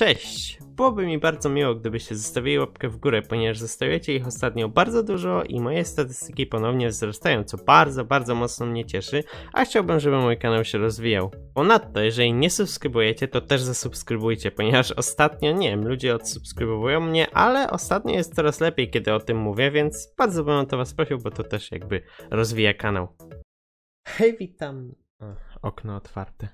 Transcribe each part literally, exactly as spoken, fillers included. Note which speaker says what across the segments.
Speaker 1: Cześć! Byłoby mi bardzo miło, gdybyście zostawili łapkę w górę, ponieważ zostawiacie ich ostatnio bardzo dużo i moje statystyki ponownie wzrastają, co bardzo, bardzo mocno mnie cieszy, a chciałbym, żeby mój kanał się rozwijał. Ponadto, jeżeli nie subskrybujecie, to też zasubskrybujcie, ponieważ ostatnio, nie wiem, ludzie odsubskrybowują mnie, ale ostatnio jest coraz lepiej, kiedy o tym mówię, więc bardzo bym o to was prosił, bo to też jakby rozwija kanał. Hej, witam... O, okno otwarte.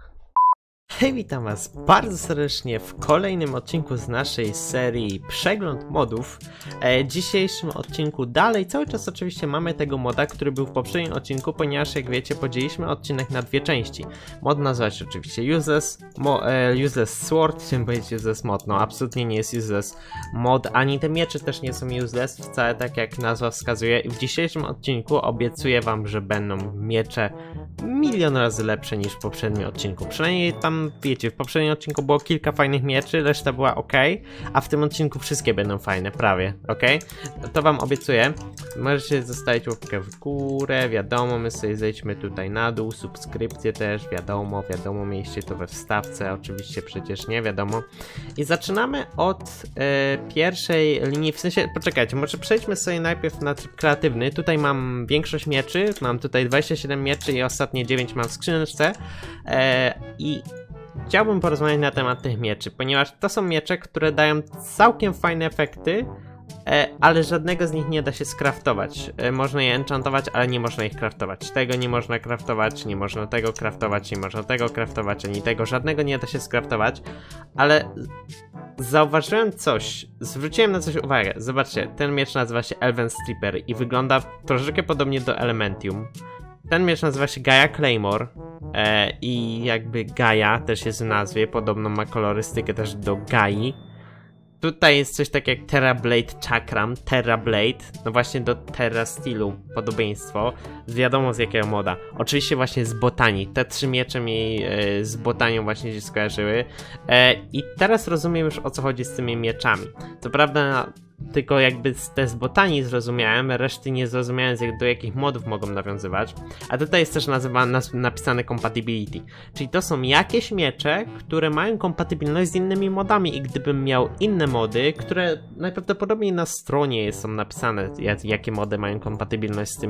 Speaker 1: Hej, witam was bardzo serdecznie w kolejnym odcinku z naszej serii Przegląd modów. E, w dzisiejszym odcinku dalej cały czas oczywiście mamy tego moda, który był w poprzednim odcinku, ponieważ jak wiecie podzieliliśmy odcinek na dwie części. Mod nazywa się oczywiście Useless, mo, e, useless Sword, chciałem powiedzieć Useless Mod, no absolutnie nie jest Useless Mod, ani te miecze też nie są useless, wcale tak jak nazwa wskazuje. I w dzisiejszym odcinku obiecuję wam, że będą miecze milion razy lepsze niż w poprzednim odcinku, przynajmniej tam wiecie, w poprzednim odcinku było kilka fajnych mieczy, reszta była ok, a w tym odcinku wszystkie będą fajne, prawie, ok? To wam obiecuję. Możecie zostawić łapkę w górę, wiadomo, my sobie zejdźmy tutaj na dół, subskrypcje też, wiadomo, wiadomo, mieliście to we wstawce, oczywiście przecież nie, wiadomo. I zaczynamy od e, pierwszej linii, w sensie, poczekajcie, może przejdźmy sobie najpierw na tryb kreatywny. Tutaj mam większość mieczy, mam tutaj dwadzieścia siedem mieczy i ostatnie dziewięć mam w skrzyneczce e, i chciałbym porozmawiać na temat tych mieczy, ponieważ to są miecze, które dają całkiem fajne efekty, e, ale żadnego z nich nie da się skraftować. E, można je enchantować, ale nie można ich craftować. Tego nie można craftować, nie można tego craftować, nie można tego craftować, ani tego, żadnego nie da się skraftować, ale zauważyłem coś, zwróciłem na coś uwagę. Zobaczcie, ten miecz nazywa się Elven Stripper i wygląda troszeczkę podobnie do Elementium. Ten miecz nazywa się Gaia Claymore e, i jakby Gaia też jest w nazwie, podobno ma kolorystykę też do Gai. Tutaj jest coś takiego jak Terra Blade Chakram, Terra Blade, no właśnie do Terra Stylu podobieństwo, wiadomo z jakiego moda. Oczywiście właśnie z Botanii, te trzy miecze mi e, z Botanią właśnie się skojarzyły e, i teraz rozumiem już o co chodzi z tymi mieczami. Co prawda tylko jakby te z Botanii zrozumiałem, reszty nie zrozumiałem, do jakich modów mogą nawiązywać. A tutaj jest też nazywa, nas, napisane Compatibility. Czyli to są jakieś miecze, które mają kompatybilność z innymi modami i gdybym miał inne mody, które najprawdopodobniej na stronie są napisane, jakie mody mają kompatybilność z tym,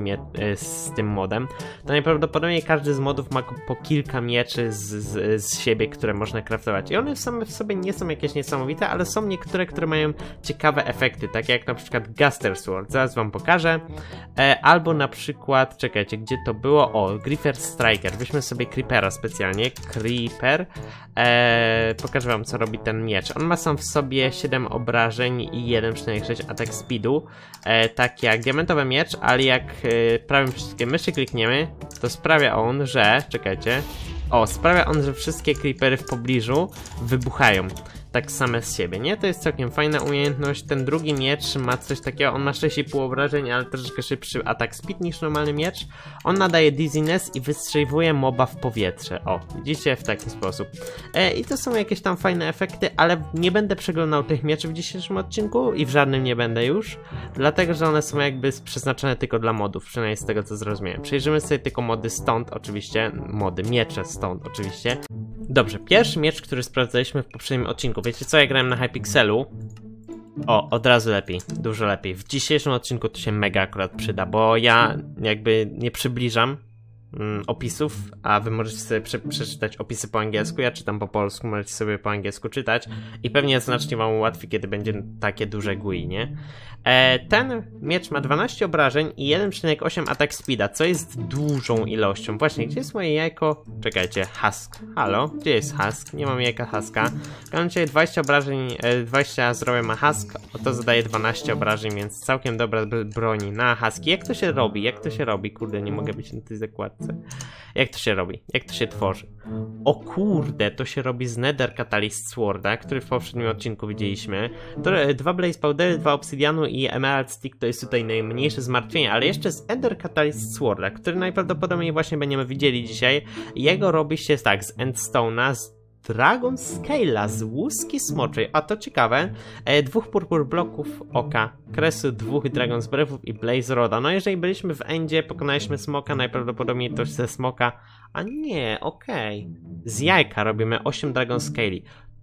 Speaker 1: z tym modem, to najprawdopodobniej każdy z modów ma po kilka mieczy z, z, z siebie, które można craftować. I one same w sobie nie są jakieś niesamowite, ale są niektóre, które mają ciekawe efekty. Tak jak na przykład Gaster Sword, zaraz wam pokażę, e, albo na przykład, czekajcie, gdzie to było, o, Griefer Striker, weźmy sobie Creepera specjalnie, Creeper, e, pokażę wam co robi ten miecz, on ma sam w sobie siedem obrażeń i jeden przecinek sześć atak speedu, e, tak jak diamentowy miecz, ale jak e, prawym przyciskiem myszy klikniemy, to sprawia on, że, czekajcie, o, sprawia on, że wszystkie creepery w pobliżu wybuchają. Tak same z siebie, nie? To jest całkiem fajna umiejętność. Ten drugi miecz ma coś takiego, on ma sześć i pół obrażeń, ale troszeczkę szybszy atak speed niż normalny miecz. On nadaje dizziness i wystrzeliwuje moba w powietrze. O, widzicie? W taki sposób. E, I to są jakieś tam fajne efekty, ale nie będę przeglądał tych mieczy w dzisiejszym odcinku i w żadnym nie będę już, dlatego, że one są jakby przeznaczone tylko dla modów, przynajmniej z tego co zrozumiałem. Przejrzymy sobie tylko mody stąd, oczywiście, mody miecze stąd, oczywiście. Dobrze, pierwszy miecz, który sprawdzaliśmy w poprzednim odcinku. Wiecie co, ja grałem na Hypixelu. O, od razu lepiej, dużo lepiej. W dzisiejszym odcinku to się mega akurat przyda, bo ja jakby nie przybliżam mm, opisów, a wy możecie sobie prze przeczytać opisy po angielsku, ja czytam po polsku, możecie sobie po angielsku czytać i pewnie znacznie wam ułatwi, kiedy będzie takie duże G U I, nie? E, ten miecz ma dwanaście obrażeń i jeden przecinek osiem atak speeda, co jest dużą ilością. Właśnie, gdzie jest moje jajko? Czekajcie, Husk. Halo? Gdzie jest Husk? Nie mam jajka Huska. Mam dzisiaj dwadzieścia obrażeń, e, dwadzieścia zdrowia ma Husk, to zadaje dwanaście obrażeń, więc całkiem dobra broni na Huski. Jak to się robi? Jak to się robi? Kurde, nie mogę być na tej zakładce. Jak to się robi? Jak to się tworzy? O kurde, to się robi z Nether Catalyst Sworda, który w poprzednim odcinku widzieliśmy. To dwa Blaze Powdery, dwa Obsydianu i Emerald Stick to jest tutaj najmniejsze zmartwienie, ale jeszcze z Ender Catalyst Sworda, który najprawdopodobniej właśnie będziemy widzieli dzisiaj. Jego robi się tak, z Endstone'a, z Dragon Scale'a, z łuski smoczej, a to ciekawe, e, dwóch purpur bloków oka, kresu, dwóch Dragon's Breathów i Blaze Roda. No jeżeli byliśmy w endzie, pokonaliśmy smoka, najprawdopodobniej to ze smoka, a nie, okej. Okay. Z jajka robimy osiem Dragon Scale'i.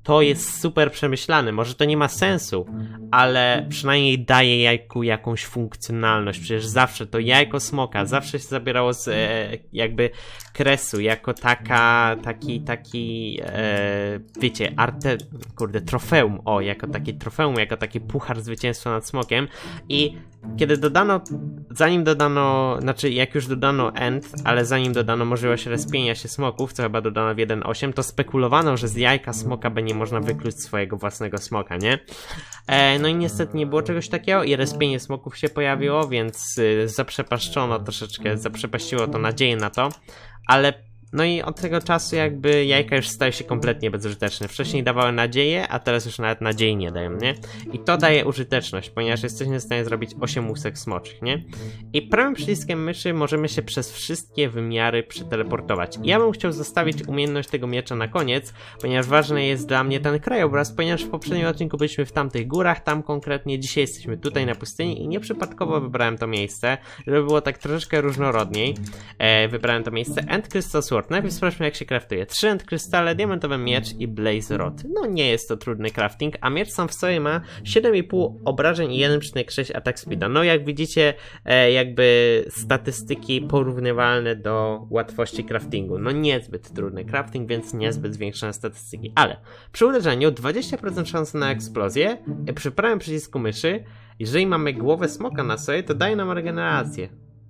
Speaker 1: to jest super przemyślane. Może to nie ma sensu, ale przynajmniej daje jajku jakąś funkcjonalność. Przecież zawsze to jajko smoka zawsze się zabierało z e, jakby kresu, jako taka, taki, taki, e, wiecie, arte, kurde, trofeum, o, jako taki trofeum, jako taki puchar zwycięstwa nad smokiem. I kiedy dodano, zanim dodano, znaczy jak już dodano end, ale zanim dodano możliwość respienia się smoków, co chyba dodano w jeden osiem, to spekulowano, że z jajka smoka będzie można wykluć swojego własnego smoka, nie? E, no i niestety nie było czegoś takiego i respienie smoków się pojawiło, więc y, zaprzepaszczono troszeczkę, zaprzepaściło to nadzieję na to, ale no i od tego czasu jakby jajka już stały się kompletnie bezużyteczne. Wcześniej dawały nadzieję, a teraz już nawet nadziei nie dają, nie? I to daje użyteczność, ponieważ jesteśmy w stanie zrobić osiem łusek smoczych, nie? I prawym przyciskiem myszy możemy się przez wszystkie wymiary przeteleportować. Ja bym chciał zostawić umiejętność tego miecza na koniec, ponieważ ważny jest dla mnie ten krajobraz, ponieważ w poprzednim odcinku byliśmy w tamtych górach, tam konkretnie, dzisiaj jesteśmy tutaj na pustyni i nieprzypadkowo wybrałem to miejsce, żeby było tak troszeczkę różnorodniej. E, wybrałem to miejsce End Crystal Sword. Najpierw sprawdźmy, jak się kraftuje. trzy end krystale, diamentowy miecz i blaze rod. No nie jest to trudny crafting, a miecz sam w sobie ma siedem i pół obrażeń i jeden przecinek sześć atak speeda. No jak widzicie, e, jakby statystyki porównywalne do łatwości craftingu. No niezbyt trudny crafting, więc niezbyt zwiększone statystyki. Ale przy uderzeniu dwadzieścia procent szansy na eksplozję, e, przy prawym przycisku myszy, jeżeli mamy głowę smoka na sobie, to daje nam regenerację.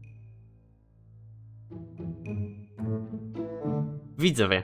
Speaker 1: Widzowie,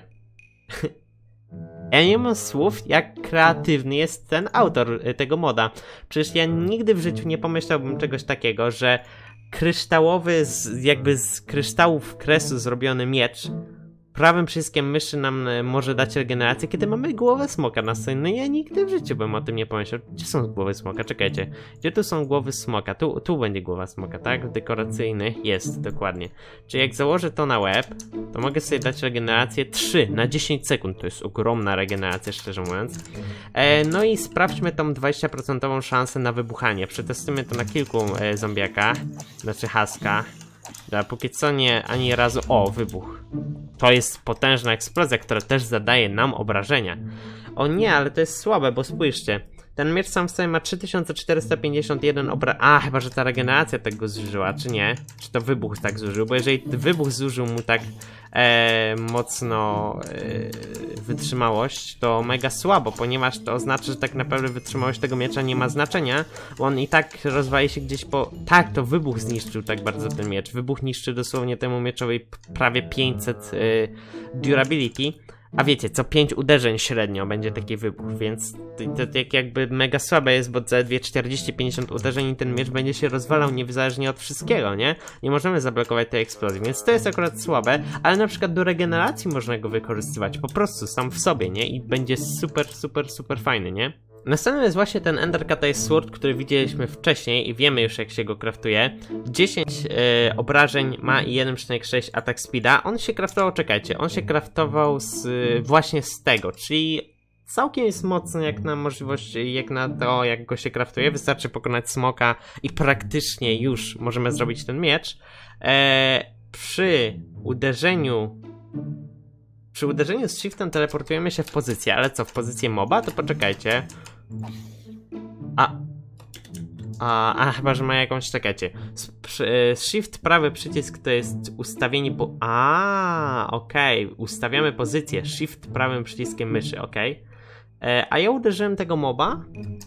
Speaker 1: ja nie mam słów, jak kreatywny jest ten autor tego moda. Przecież ja nigdy w życiu nie pomyślałbym czegoś takiego, że kryształowy, z, jakby z kryształów kresu zrobiony miecz prawym przyciskiem myszy nam może dać regenerację, kiedy mamy głowę smoka na sobie. No ja nigdy w życiu bym o tym nie pomyślał. Gdzie są głowy smoka? Czekajcie. Gdzie tu są głowy smoka? Tu, tu będzie głowa smoka, tak? Dekoracyjny. Jest, dokładnie. Czyli jak założę to na łeb, to mogę sobie dać regenerację trzy na dziesięć sekund. To jest ogromna regeneracja, szczerze mówiąc. E, no i sprawdźmy tą dwadzieścia procent szansę na wybuchanie. Przetestujmy to na kilku e, zombiakach. Znaczy haska. A póki co nie ani razu... O, wybuch. To jest potężna eksplozja, która też zadaje nam obrażenia. O nie, ale to jest słabe, bo spójrzcie. Ten miecz sam w sobie ma trzy tysiące czterysta pięćdziesiąt jeden obra... A, chyba, że ta regeneracja tego zużyła, czy nie? Czy to wybuch tak zużył? Bo jeżeli wybuch zużył mu tak e, mocno e, wytrzymałość, to mega słabo, ponieważ to oznacza, że tak naprawdę wytrzymałość tego miecza nie ma znaczenia, bo on i tak rozwali się gdzieś po... Tak, to wybuch zniszczył tak bardzo ten miecz. Wybuch niszczy dosłownie temu mieczowi prawie pięćset e, durability. A wiecie, co pięć uderzeń średnio będzie taki wybuch, więc to, to jakby mega słabe jest, bo zaledwie czterdzieści pięćdziesiąt uderzeń i ten miecz będzie się rozwalał niezależnie od wszystkiego, nie? Nie możemy zablokować tej eksplozji, więc to jest akurat słabe, ale na przykład do regeneracji można go wykorzystywać po prostu sam w sobie, nie? I będzie super, super, super fajny, nie? Następny jest właśnie ten Ender Catay Sword, który widzieliśmy wcześniej i wiemy już, jak się go kraftuje. dziesięć e, obrażeń ma i jeden przecinek sześć atak speeda. On się kraftował, czekajcie, on się kraftował z, właśnie z tego, czyli całkiem jest mocny jak na możliwość, jak na to, jak go się kraftuje. Wystarczy pokonać smoka i praktycznie już możemy zrobić ten miecz. E, przy uderzeniu... Przy uderzeniu z shiftem teleportujemy się w pozycję, ale co, w pozycję moba? To poczekajcie. A... A, a chyba, że ma jakąś, czekajcie. Shift, prawy przycisk to jest ustawienie po... A, okej, okay. Ustawiamy pozycję. Shift prawym przyciskiem myszy, okej. Okay. E, a ja uderzyłem tego moba?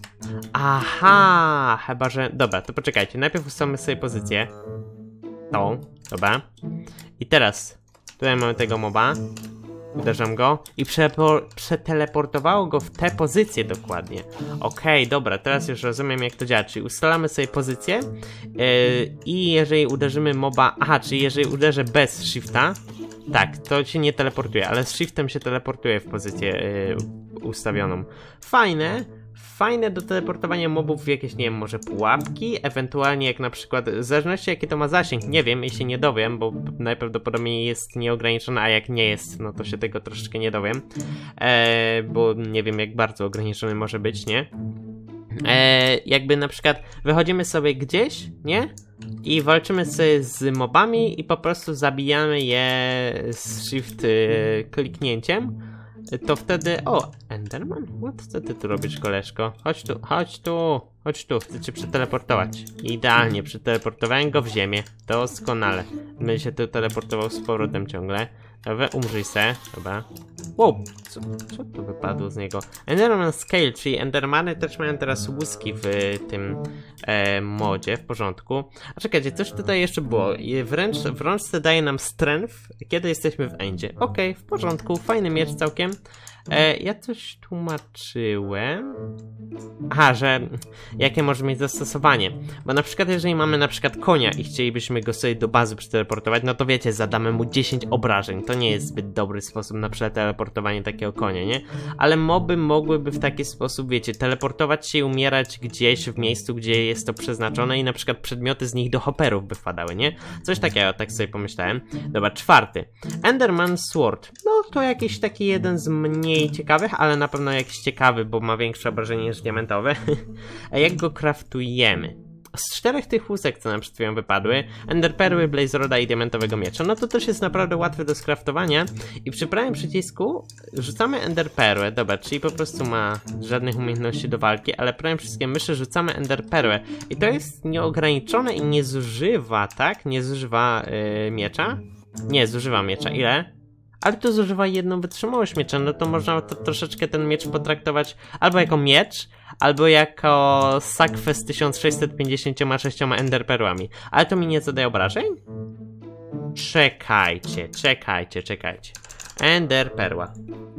Speaker 1: Aha, chyba, że... Dobra, to poczekajcie. Najpierw ustawimy sobie pozycję. Tą, dobra. I teraz tutaj mamy tego moba. Uderzam go i przeteleportowało go w tę pozycję dokładnie. Okej, okay, dobra, teraz już rozumiem, jak to działa. Czyli ustalamy sobie pozycję yy, i jeżeli uderzymy moba... Aha, czyli jeżeli uderzę bez shifta, tak, to się nie teleportuje, ale z shiftem się teleportuje w pozycję yy, ustawioną. Fajne. Fajne do teleportowania mobów w jakieś, nie wiem, może pułapki, ewentualnie jak na przykład, w zależności jaki to ma zasięg, nie wiem, jeśli nie dowiem, bo najprawdopodobniej jest nieograniczone, a jak nie jest, no to się tego troszeczkę nie dowiem, eee, bo nie wiem, jak bardzo ograniczony może być, nie? Eee, jakby na przykład wychodzimy sobie gdzieś, nie? I walczymy sobie z mobami i po prostu zabijamy je z shift yy, kliknięciem. to wtedy... O, Enderman? No co ty tu robisz, koleżko? Chodź tu, chodź tu, chodź tu, chcę cię przeteleportować. Idealnie, przeteleportowałem go w ziemię. Doskonale. Będę się tu teleportował z powrotem ciągle. Dobra, umrzyj se, dobra. Wow, co, co tu wypadło z niego? Enderman Scale, czyli Endermany też mają teraz łuski w tym e, modzie, w porządku. A czekajcie, coś tutaj jeszcze było. Wręcz, w rączce daje nam strength, kiedy jesteśmy w endzie. Okej, okay, w porządku, fajny miecz całkiem. E, ja coś tłumaczyłem. Aha, że jakie może mieć zastosowanie. Bo na przykład jeżeli mamy na przykład konia i chcielibyśmy go sobie do bazy przeteleportować, no to wiecie, zadamy mu dziesięć obrażeń. To nie jest zbyt dobry sposób na przeteleportowanie takiego konia, nie? Ale moby mogłyby w taki sposób, wiecie, teleportować się i umierać gdzieś w miejscu, gdzie jest to przeznaczone i na przykład przedmioty z nich do hopperów by wpadały, nie? Coś takiego, tak sobie pomyślałem. Dobra, czwarty. Enderman Sword. No to jakiś taki jeden z mniej ciekawych, ale na pewno jakiś ciekawy, bo ma większe obrażenie niż diamentowe. A jak go craftujemy? Z czterech tych łusek, co nam przed chwilą wypadły, enderperły, blaze roda i diamentowego miecza, no to też jest naprawdę łatwe do skraftowania i przy prawym przycisku rzucamy enderperłę, dobra, czyli po prostu ma żadnych umiejętności do walki, ale prawym przyciskiem myszy rzucamy enderperłę i to jest nieograniczone i nie zużywa, tak? Nie zużywa yy, miecza? Nie, zużywa miecza. Ile? Ale to zużywa jedną wytrzymałość miecza, no to można to troszeczkę ten miecz potraktować albo jako miecz, albo jako sakwę z tysiąc sześćset pięćdziesięcioma sześcioma enderperłami. Ale to mi nie zadaje obrażeń? Czekajcie, czekajcie, czekajcie. Enderperła.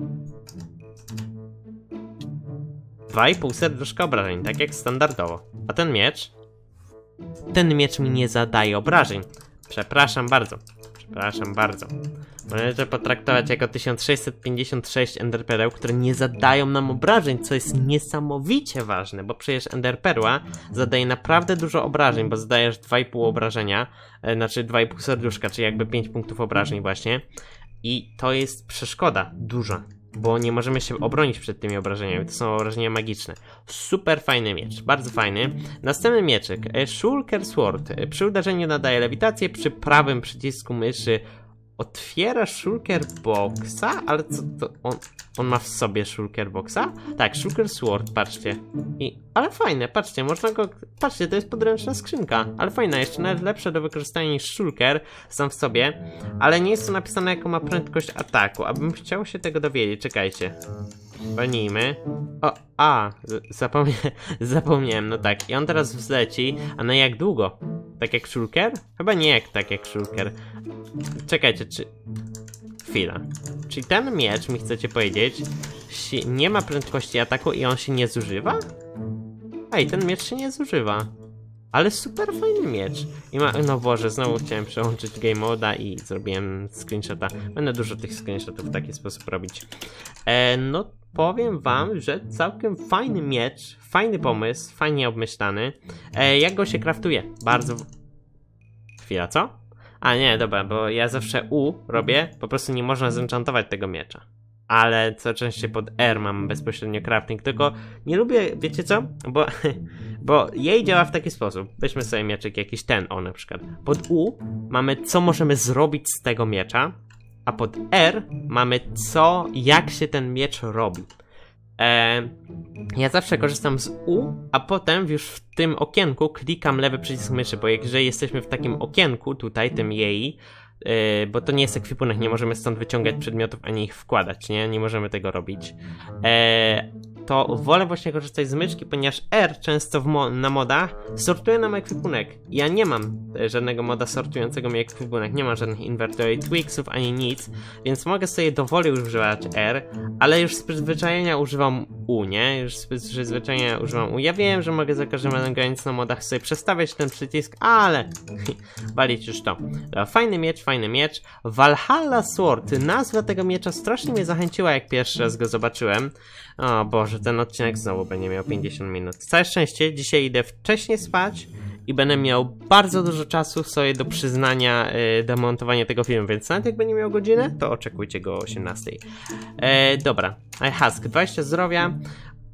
Speaker 1: dwa i pół serduszka obrażeń, tak jak standardowo. A ten miecz? Ten miecz mi nie zadaje obrażeń. Przepraszam bardzo. Przepraszam bardzo. Należy potraktować jako tysiąc sześćset pięćdziesiąt sześć enderpereł, które nie zadają nam obrażeń, co jest niesamowicie ważne, bo przecież enderperła zadaje naprawdę dużo obrażeń, bo zadajesz dwa i pół obrażenia, e, znaczy dwa i pół serduszka, czyli jakby pięć punktów obrażeń właśnie. I to jest przeszkoda duża, bo nie możemy się obronić przed tymi obrażeniami, to są obrażenia magiczne. Super fajny miecz, bardzo fajny. Następny mieczyk, Shulker Sword. Przy uderzeniu nadaje lewitację, przy prawym przycisku myszy otwiera Shulker Boxa, ale co to on, on ma w sobie Shulker Boxa? Tak, Shulker Sword, patrzcie. I, ale fajne, patrzcie, można go, patrzcie, to jest podręczna skrzynka, ale fajna, jeszcze nawet lepsza do wykorzystania niż Shulker sam w sobie, ale nie jest to napisane jaką ma prędkość ataku, abym chciał się tego dowiedzieć, czekajcie. Walnijmy. O, a, zapomnie, zapomniałem, no tak, i on teraz wzleci, a na jak długo? Tak jak Shulker? Chyba nie jak tak jak Shulker. Czekajcie, czy... Chwila. Czyli ten miecz, mi chcecie powiedzieć, nie ma prędkości ataku i on się nie zużywa? Ej, ten miecz się nie zużywa. Ale super fajny miecz. I ma... No Boże, znowu chciałem przełączyć game moda i zrobiłem screenshota. Będę dużo tych screenshotów w taki sposób robić. E, no, powiem wam, że całkiem fajny miecz, fajny pomysł, fajnie obmyślany. E, jak go się kraftuje? Bardzo... Chwila, co? A nie, dobra, bo ja zawsze U robię, po prostu nie można zenchantować tego miecza. Ale co częściej pod R mam bezpośrednio crafting, tylko nie lubię, wiecie co? Bo, bo jej działa w taki sposób. Weźmy sobie mieczek jakiś ten, o na przykład. Pod U mamy co możemy zrobić z tego miecza, a pod R mamy co, jak się ten miecz robi. E, ja zawsze korzystam z U, a potem już w tym okienku klikam lewy przycisk myszy, bo jeżeli jesteśmy w takim okienku, tutaj, tym jej, e, bo to nie jest ekwipunek, nie możemy stąd wyciągać przedmiotów ani ich wkładać, nie? Nie możemy tego robić. E, to wolę właśnie korzystać z myszki, ponieważ R często w mo na modach sortuje nam ekwipunek. Ja nie mam żadnego moda sortującego mi ekwipunek, nie mam żadnych inventory tweaksów ani nic, więc mogę sobie dowoli używać R, ale już z przyzwyczajenia używam U, nie? Już z przyzwyczajenia używam U. Ja wiem, że mogę za każdym razem grając na modach sobie przestawiać ten przycisk, ale walić już to. Fajny miecz, fajny miecz. Valhalla Sword. Nazwa tego miecza strasznie mnie zachęciła, jak pierwszy raz go zobaczyłem. O Boże, ten odcinek znowu będzie miał pięćdziesiąt minut. Całe szczęście, dzisiaj idę wcześniej spać i będę miał bardzo dużo czasu sobie do przyznania, yy, do montowania tego filmu, więc nawet jak będzie miał godzinę, to oczekujcie go o osiemnastej. E, dobra, I husk, dwadzieścia zdrowia.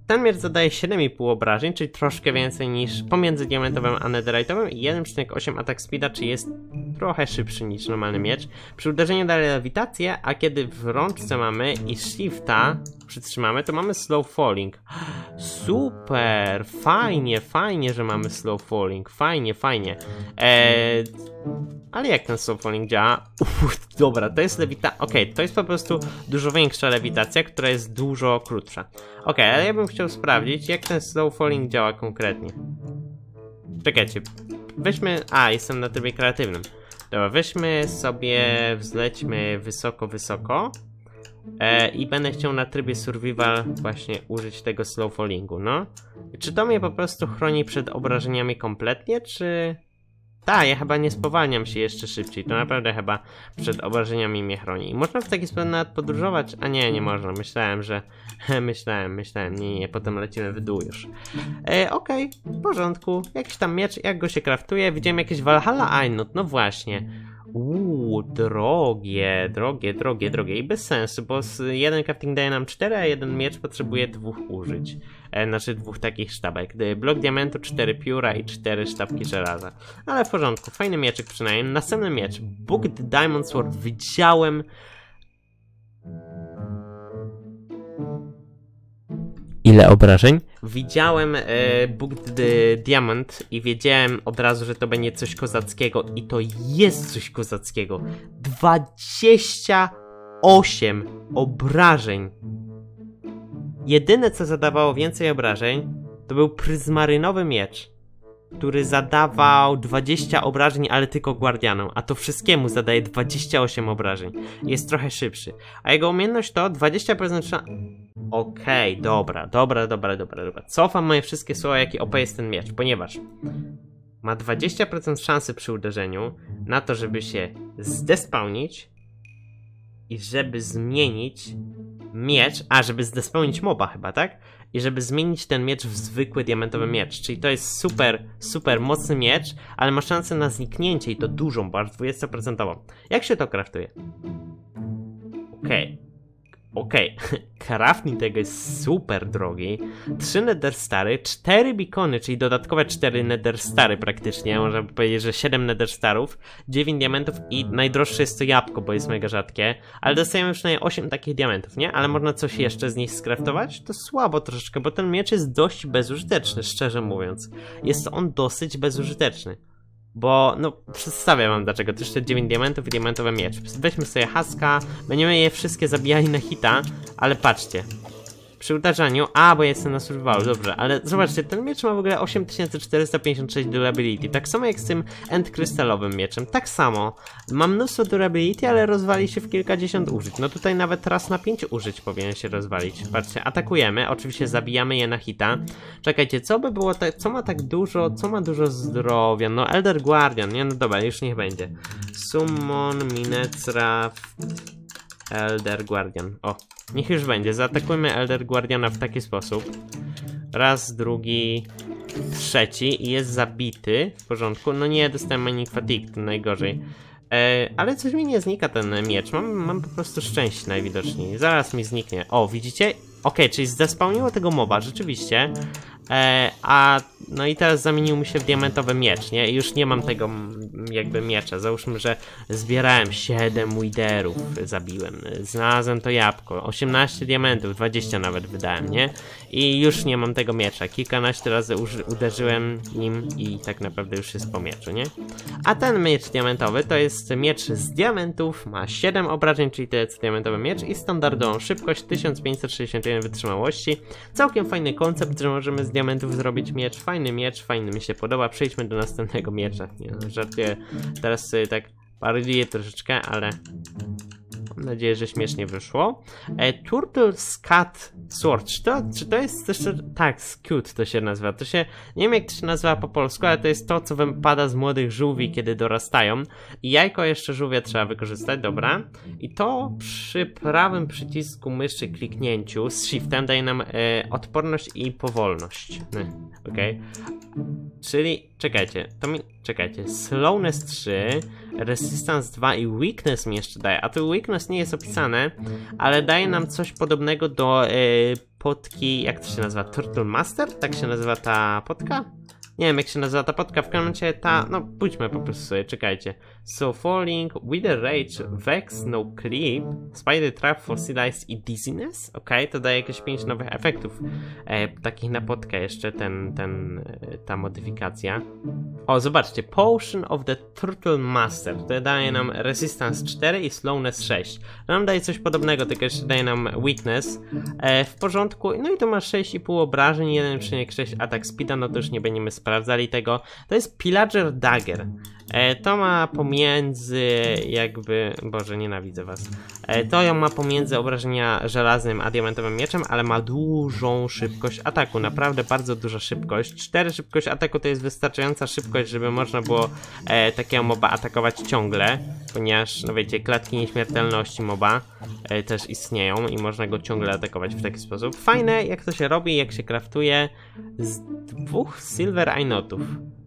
Speaker 1: ten miecz zadaje siedem i pół obrażeń, czyli troszkę więcej niż pomiędzy diamentowym a netherite'owym i jeden przecinek osiem atak speeda, czyli jest trochę szybszy niż normalny miecz. Przy uderzeniu daje lewitację, a kiedy w rączce mamy i shifta przytrzymamy, to mamy slow falling. Super, fajnie, fajnie, że mamy slow falling, fajnie, fajnie. Eee, ale jak ten slow falling działa? Uff, dobra, to jest lewita... Okej, okay, to jest po prostu dużo większa lewitacja, która jest dużo krótsza. Okej, okay, ale ja bym chciał sprawdzić, jak ten slow falling działa konkretnie. Czekajcie, weźmy... A, jestem na trybie kreatywnym. Dobra, weźmy sobie, wzlećmy wysoko, wysoko. E, I będę chciał na trybie survival właśnie użyć tego slow fallingu, no. Czy to mnie po prostu chroni przed obrażeniami kompletnie, czy... Tak, ja chyba nie spowalniam się jeszcze szybciej, to naprawdę chyba przed obrażeniami mnie chroni. Można w taki sposób nawet podróżować, a nie, nie można, myślałem, że... myślałem, myślałem, nie, nie, potem lecimy w dół już. E, Okej, okay, w porządku, jakiś tam miecz, jak go się kraftuje, widziałem jakieś Valhalla Ainut, no właśnie. Uuu, drogie, drogie, drogie, drogie i bez sensu, bo jeden crafting daje nam cztery, a jeden miecz potrzebuje dwóch użyć. E, znaczy dwóch takich sztabek. Blok diamentu, cztery pióra i cztery sztabki żelaza. Ale w porządku, fajny mieczyk przynajmniej. Następny miecz, Booked Diamond Sword. Widziałem... Ile obrażeń? Widziałem e, Booked Diamond i wiedziałem od razu, że to będzie coś kozackiego i to jest coś kozackiego. dwadzieścia osiem obrażeń. Jedyne co zadawało więcej obrażeń to był pryzmarynowy miecz, który zadawał dwadzieścia obrażeń, ale tylko guardianom, a to wszystkiemu zadaje dwadzieścia osiem obrażeń. Jest trochę szybszy. A jego umiejętność to dwadzieścia procent szans... Okej, okay, dobra, dobra, dobra, dobra, dobra. Cofam moje wszystkie słowa, jaki O P jest ten miecz, ponieważ ma dwadzieścia procent szansy przy uderzeniu na to, żeby się zdespawnić i żeby zmienić miecz, a żeby zdespawnić moba chyba, tak? I żeby zmienić ten miecz w zwykły diamentowy miecz, czyli to jest super, super mocny miecz, ale ma szansę na zniknięcie i to dużą, bo aż dwadzieścia procent. Jak się to kraftuje? Okej. Okay. Okej, okay. Crafting tego jest super drogi. trzy nether stary, cztery beacony, czyli dodatkowe cztery nether stary praktycznie. Można by powiedzieć, że siedem nether starów, dziewięć diamentów i najdroższe jest to jabłko, bo jest mega rzadkie. Ale dostajemy przynajmniej osiem takich diamentów, nie? Ale można coś jeszcze z nich skraftować? To słabo troszeczkę, bo ten miecz jest dość bezużyteczny, szczerze mówiąc. Jest on dosyć bezużyteczny. Bo, no, przedstawię wam dlaczego. To jeszcze dziewięć diamentów i diamentowy miecz. Weźmy sobie haska, będziemy je wszystkie zabijali na hita, ale patrzcie. Przy uderzaniu, a bo ja jestem na survivalu, dobrze, ale zobaczcie, ten miecz ma w ogóle osiem tysięcy czterysta pięćdziesiąt sześć durability, tak samo jak z tym end krystalowym mieczem, tak samo. Ma mnóstwo durability, ale rozwali się w kilkadziesiąt użyć, no tutaj nawet raz na pięć użyć powinien się rozwalić. Patrzcie, atakujemy, oczywiście zabijamy je na hita. Czekajcie, co by było, tak, co ma tak dużo, co ma dużo zdrowia, no Elder Guardian, nie, no dobra, już niech będzie. Summon, Minecraft, Elder Guardian, o. Niech już będzie, zaatakujmy Elder Guardiana w taki sposób. Raz, drugi, trzeci i jest zabity. W porządku, no nie, dostałem Mining Fatigue, to najgorzej. E, ale coś mi nie znika ten miecz, mam, mam po prostu szczęście najwidoczniej. Zaraz mi zniknie, o widzicie? Okej, okay, czyli zespawniło tego moba, rzeczywiście. E, a no i teraz zamienił mi się w diamentowy miecz, nie? I już nie mam tego jakby miecza. Załóżmy, że zbierałem siedem widerów, zabiłem, znalazłem to jabłko, osiemnaście diamentów, dwadzieścia nawet wydałem, nie? I już nie mam tego miecza. Kilkanaście razy uderzyłem nim i tak naprawdę już jest po mieczu, nie? A ten miecz diamentowy to jest miecz z diamentów, ma siedem obrażeń, czyli to jest diamentowy miecz i standardową szybkość tysiąc pięćset sześćdziesiąt jeden wytrzymałości. Całkiem fajny koncept, że możemy z diamentów zrobić miecz. Fajny miecz, fajny mi się podoba. Przejdźmy do następnego miecza. Nie, no, żartuję. Teraz sobie tak parodiuję troszeczkę, ale mam nadzieję, że śmiesznie wyszło. E, Turtle Scat Sword. Czy to, czy to jest jeszcze... Tak, Scute to się nazywa. To się... Nie wiem jak to się nazywa po polsku, ale to jest to, co wypada z młodych żółwi, kiedy dorastają. I jajko jeszcze żółwia trzeba wykorzystać, dobra. I to przy prawym przycisku myszy kliknięciu z shiftem daje nam e, odporność i powolność. Okej. Okay. Czyli... Czekajcie, to mi... Czekajcie. Slowness trzy, Resistance dwa i Weakness mi jeszcze daje. A to Weakness nie jest opisane, ale daje nam coś podobnego do e, potki, jak to się nazywa? Turtle Master? Tak się nazywa ta potka? Nie wiem jak się nazywa ta potka, w każdym razie ta, no pójdźmy po prostu sobie, czekajcie. So Falling, Wither Rage, Vex, No Clip, Spider Trap, Fossilized i Dizziness? Okej, okay, to daje jakieś pięć nowych efektów, e, takich na potkę jeszcze, ten, ten, e, ta modyfikacja. O, zobaczcie, Potion of the Turtle Master, to daje nam Resistance cztery i Slowness sześć. To nam daje coś podobnego, tylko jeszcze daje nam Weakness, e, w porządku, no i to ma sześć i pół obrażeń, jeden przecinek sześć atak speeda, no to już nie będziemy sprawdzali tego. To jest Pillager Dagger. E, to ma pomiędzy jakby... Boże, nienawidzę was. E, to ją ma pomiędzy obrażenia żelaznym a diamentowym mieczem, ale ma dużą szybkość ataku. Naprawdę bardzo duża szybkość. cztery szybkość ataku to jest wystarczająca szybkość, żeby można było e, takiego moba atakować ciągle. Ponieważ, no wiecie, klatki nieśmiertelności moba e, też istnieją i można go ciągle atakować w taki sposób. Fajne, jak to się robi, jak się kraftuje z dwóch Silver Einotów.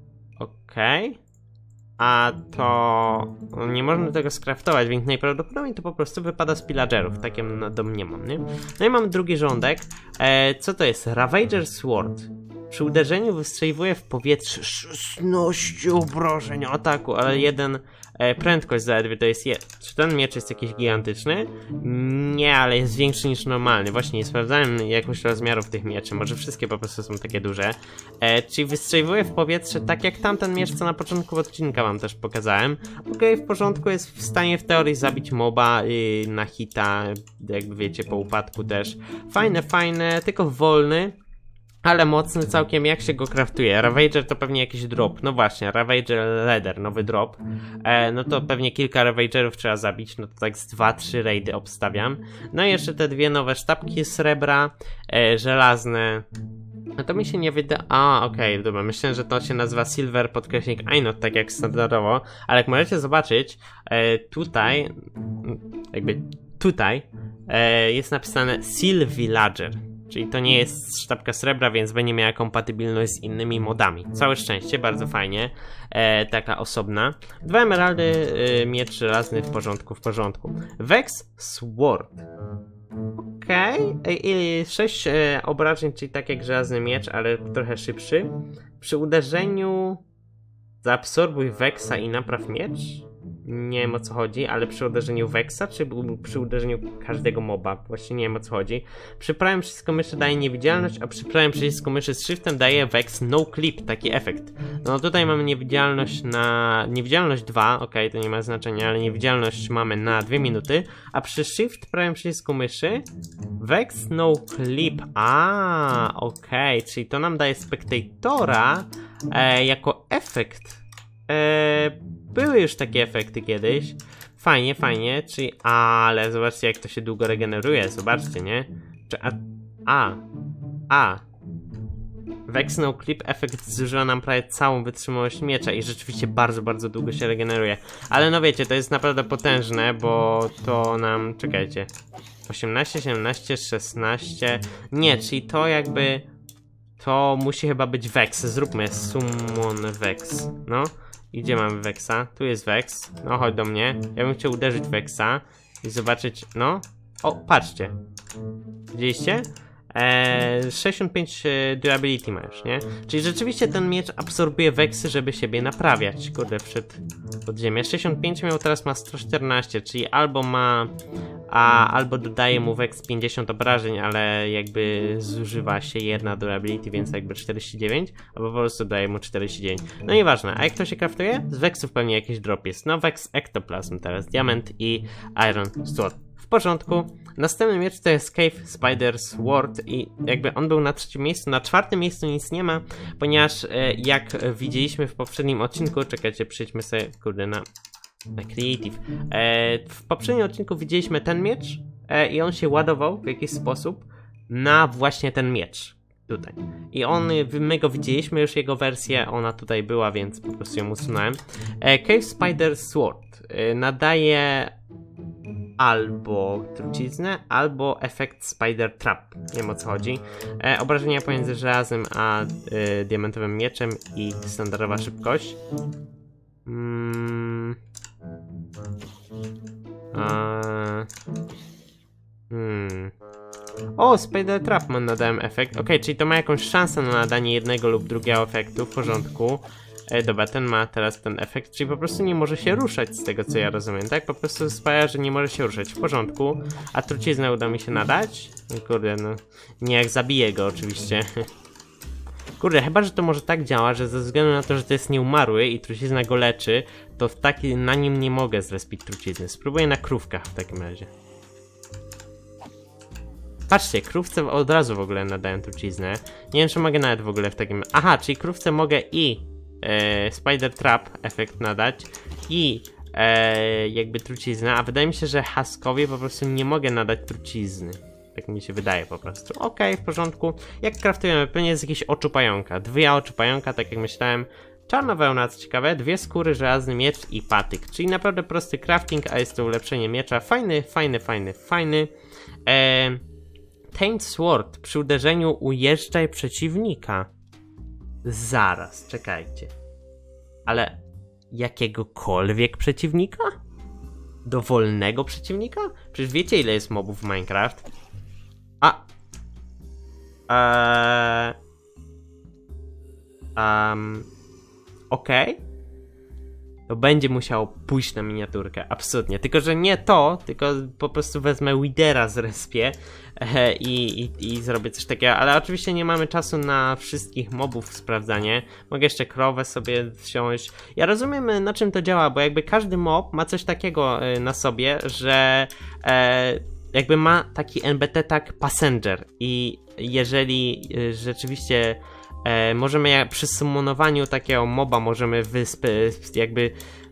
Speaker 1: Okej. Okay. A to nie można tego skraftować, więc najprawdopodobniej to po prostu wypada z pillagerów, tak ja domniemam, nie? No i mamy drugi rządek. E, co to jest? Ravager Sword. Przy uderzeniu wystrzeliwuje w powietrze szesnaście obrażeń ataku, ale jeden e, prędkość zaledwie to jest jeden. Czy ten miecz jest jakiś gigantyczny? Nie, ale jest większy niż normalny. Właśnie nie sprawdzałem jakoś rozmiarów tych mieczy, może wszystkie po prostu są takie duże. E, czyli wystrzeliwuje w powietrze tak jak tamten miecz, co na początku odcinka wam też pokazałem. Okej, okay, w porządku, jest w stanie w teorii zabić moba y, na hita, jakby wiecie, po upadku też. Fajne, fajne, tylko wolny. Ale mocny całkiem, jak się go kraftuje? Ravager to pewnie jakiś drop. No właśnie, Ravager Leather, nowy drop. E, no to pewnie kilka Ravagerów trzeba zabić. No to tak z dwa trzy raidy obstawiam. No i jeszcze te dwie nowe sztabki srebra, e, żelazne. No to mi się nie wyda... A, okej, okay, dobra. Myślę, że to się nazywa Silver podkreśnik Einot, tak jak standardowo. Ale jak możecie zobaczyć, e, tutaj, jakby tutaj, e, jest napisane Sil Villager. Czyli to nie jest sztabka srebra, więc będzie miała kompatybilność z innymi modami. Całe szczęście, bardzo fajnie. E, taka osobna. Dwa emeraldy, e, miecz żelazny, w porządku, w porządku. Vex Sword. Okej. Okay. I sześć e, obrażeń, czyli tak jak żelazny miecz, ale trochę szybszy. Przy uderzeniu zaabsorbuj Vexa i napraw miecz. Nie wiem o co chodzi, ale przy uderzeniu Vexa, czy przy uderzeniu każdego moba? Właśnie nie wiem o co chodzi. Przy prawym przycisku myszy daje niewidzialność, a przy prawym przycisku myszy z shiftem daje Vex No Clip, taki efekt. No tutaj mamy niewidzialność na... Niewidzialność dwa, ok, to nie ma znaczenia, ale niewidzialność mamy na dwie minuty, a przy shift prawym przycisku myszy Vex No Clip, a ok, czyli to nam daje Spectatora e, jako efekt. E, Były już takie efekty kiedyś. Fajnie, fajnie, czyli... Ale zobaczcie jak to się długo regeneruje, zobaczcie, nie? Czy, a... A... A... Vex No Clip efekt zużywa nam prawie całą wytrzymałość miecza i rzeczywiście bardzo, bardzo długo się regeneruje. Ale no wiecie, to jest naprawdę potężne, bo to nam... Czekajcie... osiemnaście, siedemnaście, szesnaście... Nie, czyli to jakby... To musi chyba być Vex. Zróbmy Summon Vex. No. I gdzie mamy Vexa? Tu jest Vex. No chodź do mnie. Ja bym chciał uderzyć Vexa i zobaczyć, no. O, patrzcie. Widzieliście? Eee, sześćdziesiąt pięć durability ma już, nie? Czyli rzeczywiście ten miecz absorbuje Vexy, żeby siebie naprawiać. Kurde, wszedł pod ziemię. sześćdziesiąt pięć miał, teraz ma sto czternaście, czyli albo ma... A albo dodaje mu Vex pięćdziesiąt obrażeń, ale jakby zużywa się jedna durability, więc jakby czterdzieści dziewięć, albo po prostu daje mu czterdzieści dziewięć. No nieważne, a jak to się kraftuje? Z Vexów pewnie jakiś drop jest. No Vex Ectoplasm teraz, diament i Iron Sword. W porządku. Następny miecz to jest Cave Spider Sword i jakby on był na trzecim miejscu, na czwartym miejscu nic nie ma, ponieważ e, jak widzieliśmy w poprzednim odcinku, czekajcie, przejdźmy sobie, kurde, na... Creative. E, w poprzednim odcinku widzieliśmy ten miecz e, i on się ładował w jakiś sposób na właśnie ten miecz. Tutaj. I on, my go widzieliśmy już, jego wersję, ona tutaj była, więc po prostu ją usunąłem. E, Cave Spider Sword e, nadaje albo truciznę, albo efekt Spider Trap. Nie wiem o co chodzi. E, obrażenia pomiędzy żelazem a e, diamentowym mieczem i standardowa szybkość. Mm. A... Hmm. O, Spider Trap ma nadałem efekt. Ok, czyli to ma jakąś szansę na nadanie jednego lub drugiego efektu, w porządku. E, dobra, ten ma teraz ten efekt, czyli po prostu nie może się ruszać z tego co ja rozumiem, tak? Po prostu sprawia, że nie może się ruszać, w porządku. A truciznę uda mi się nadać? Kurde, no, nie jak zabiję go oczywiście. Kurde, chyba, że to może tak działa, że ze względu na to, że to jest nieumarły i trucizna go leczy, to w taki, na nim nie mogę zrespić trucizny. Spróbuję na krówkach w takim razie. Patrzcie, krówce od razu w ogóle nadają truciznę. Nie wiem, czy mogę nawet w ogóle w takim... Aha, czyli krówce mogę i e, Spider Trap efekt nadać i e, jakby truciznę, a wydaje mi się, że Huskowi po prostu nie mogę nadać trucizny. Tak mi się wydaje po prostu. Okej, okay, w porządku. Jak kraftujemy? Pewnie jest jakieś oczu pająka. Dwie oczu pająka, tak jak myślałem. Czarna wełna, co ciekawe. Dwie skóry, żelazny miecz i patyk. Czyli naprawdę prosty crafting, a jest to ulepszenie miecza. Fajny, fajny, fajny, fajny. Eee, Taint Sword. Przy uderzeniu ujeżdżaj przeciwnika. Zaraz, czekajcie. Ale jakiegokolwiek przeciwnika? Dowolnego przeciwnika? Przecież wiecie, ile jest mobów w Minecraft? A. Eee. Um. Okej. Okay. To będzie musiało pójść na miniaturkę, absolutnie. Tylko, że nie to, tylko po prostu wezmę Widera z respie e, i, i, i zrobię coś takiego. Ale oczywiście nie mamy czasu na wszystkich mobów w sprawdzanie. Mogę jeszcze krowę sobie wziąć. Ja rozumiem, na czym to działa, bo jakby każdy mob ma coś takiego e, na sobie, że e, jakby ma taki N B T tag passenger. I jeżeli e, rzeczywiście... E, możemy jak przy summonowaniu takiego moba możemy wyspe, jakby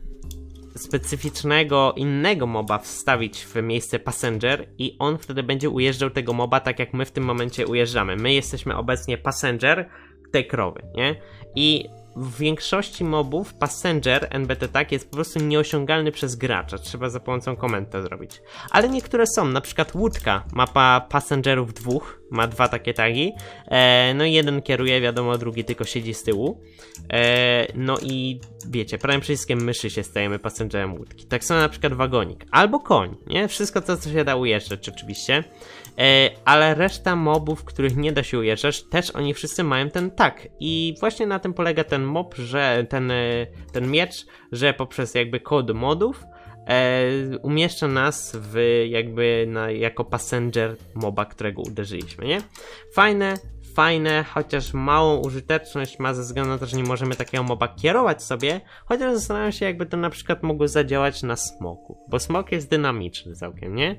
Speaker 1: specyficznego innego moba wstawić w miejsce passenger i on wtedy będzie ujeżdżał tego moba tak jak my w tym momencie ujeżdżamy. My jesteśmy obecnie passenger tej krowy, nie? I w większości mobów passenger N B T tag jest po prostu nieosiągalny przez gracza. Trzeba za pomocą komend to zrobić. Ale niektóre są, na przykład łódka. Mapa passengerów dwóch, ma dwa takie tagi. E, no i jeden kieruje, wiadomo, drugi tylko siedzi z tyłu. E, no i wiecie, prawym przyciskiem myszy się stajemy passengerem łódki. Tak samo na przykład wagonik. Albo koń, nie? Wszystko to, co się da ujeżdżać oczywiście. E, ale reszta mobów, których nie da się ujeżdżać, też oni wszyscy mają ten tag. I właśnie na tym polega ten mob, że ten, ten miecz, że poprzez jakby kod modów e, umieszcza nas w jakby na, jako passenger moba, którego uderzyliśmy, nie? Fajne, fajne, chociaż małą użyteczność ma ze względu na to, że nie możemy takiego moba kierować sobie, chociaż zastanawiam się, jakby to na przykład mogło zadziałać na smoku, bo smok jest dynamiczny całkiem, nie?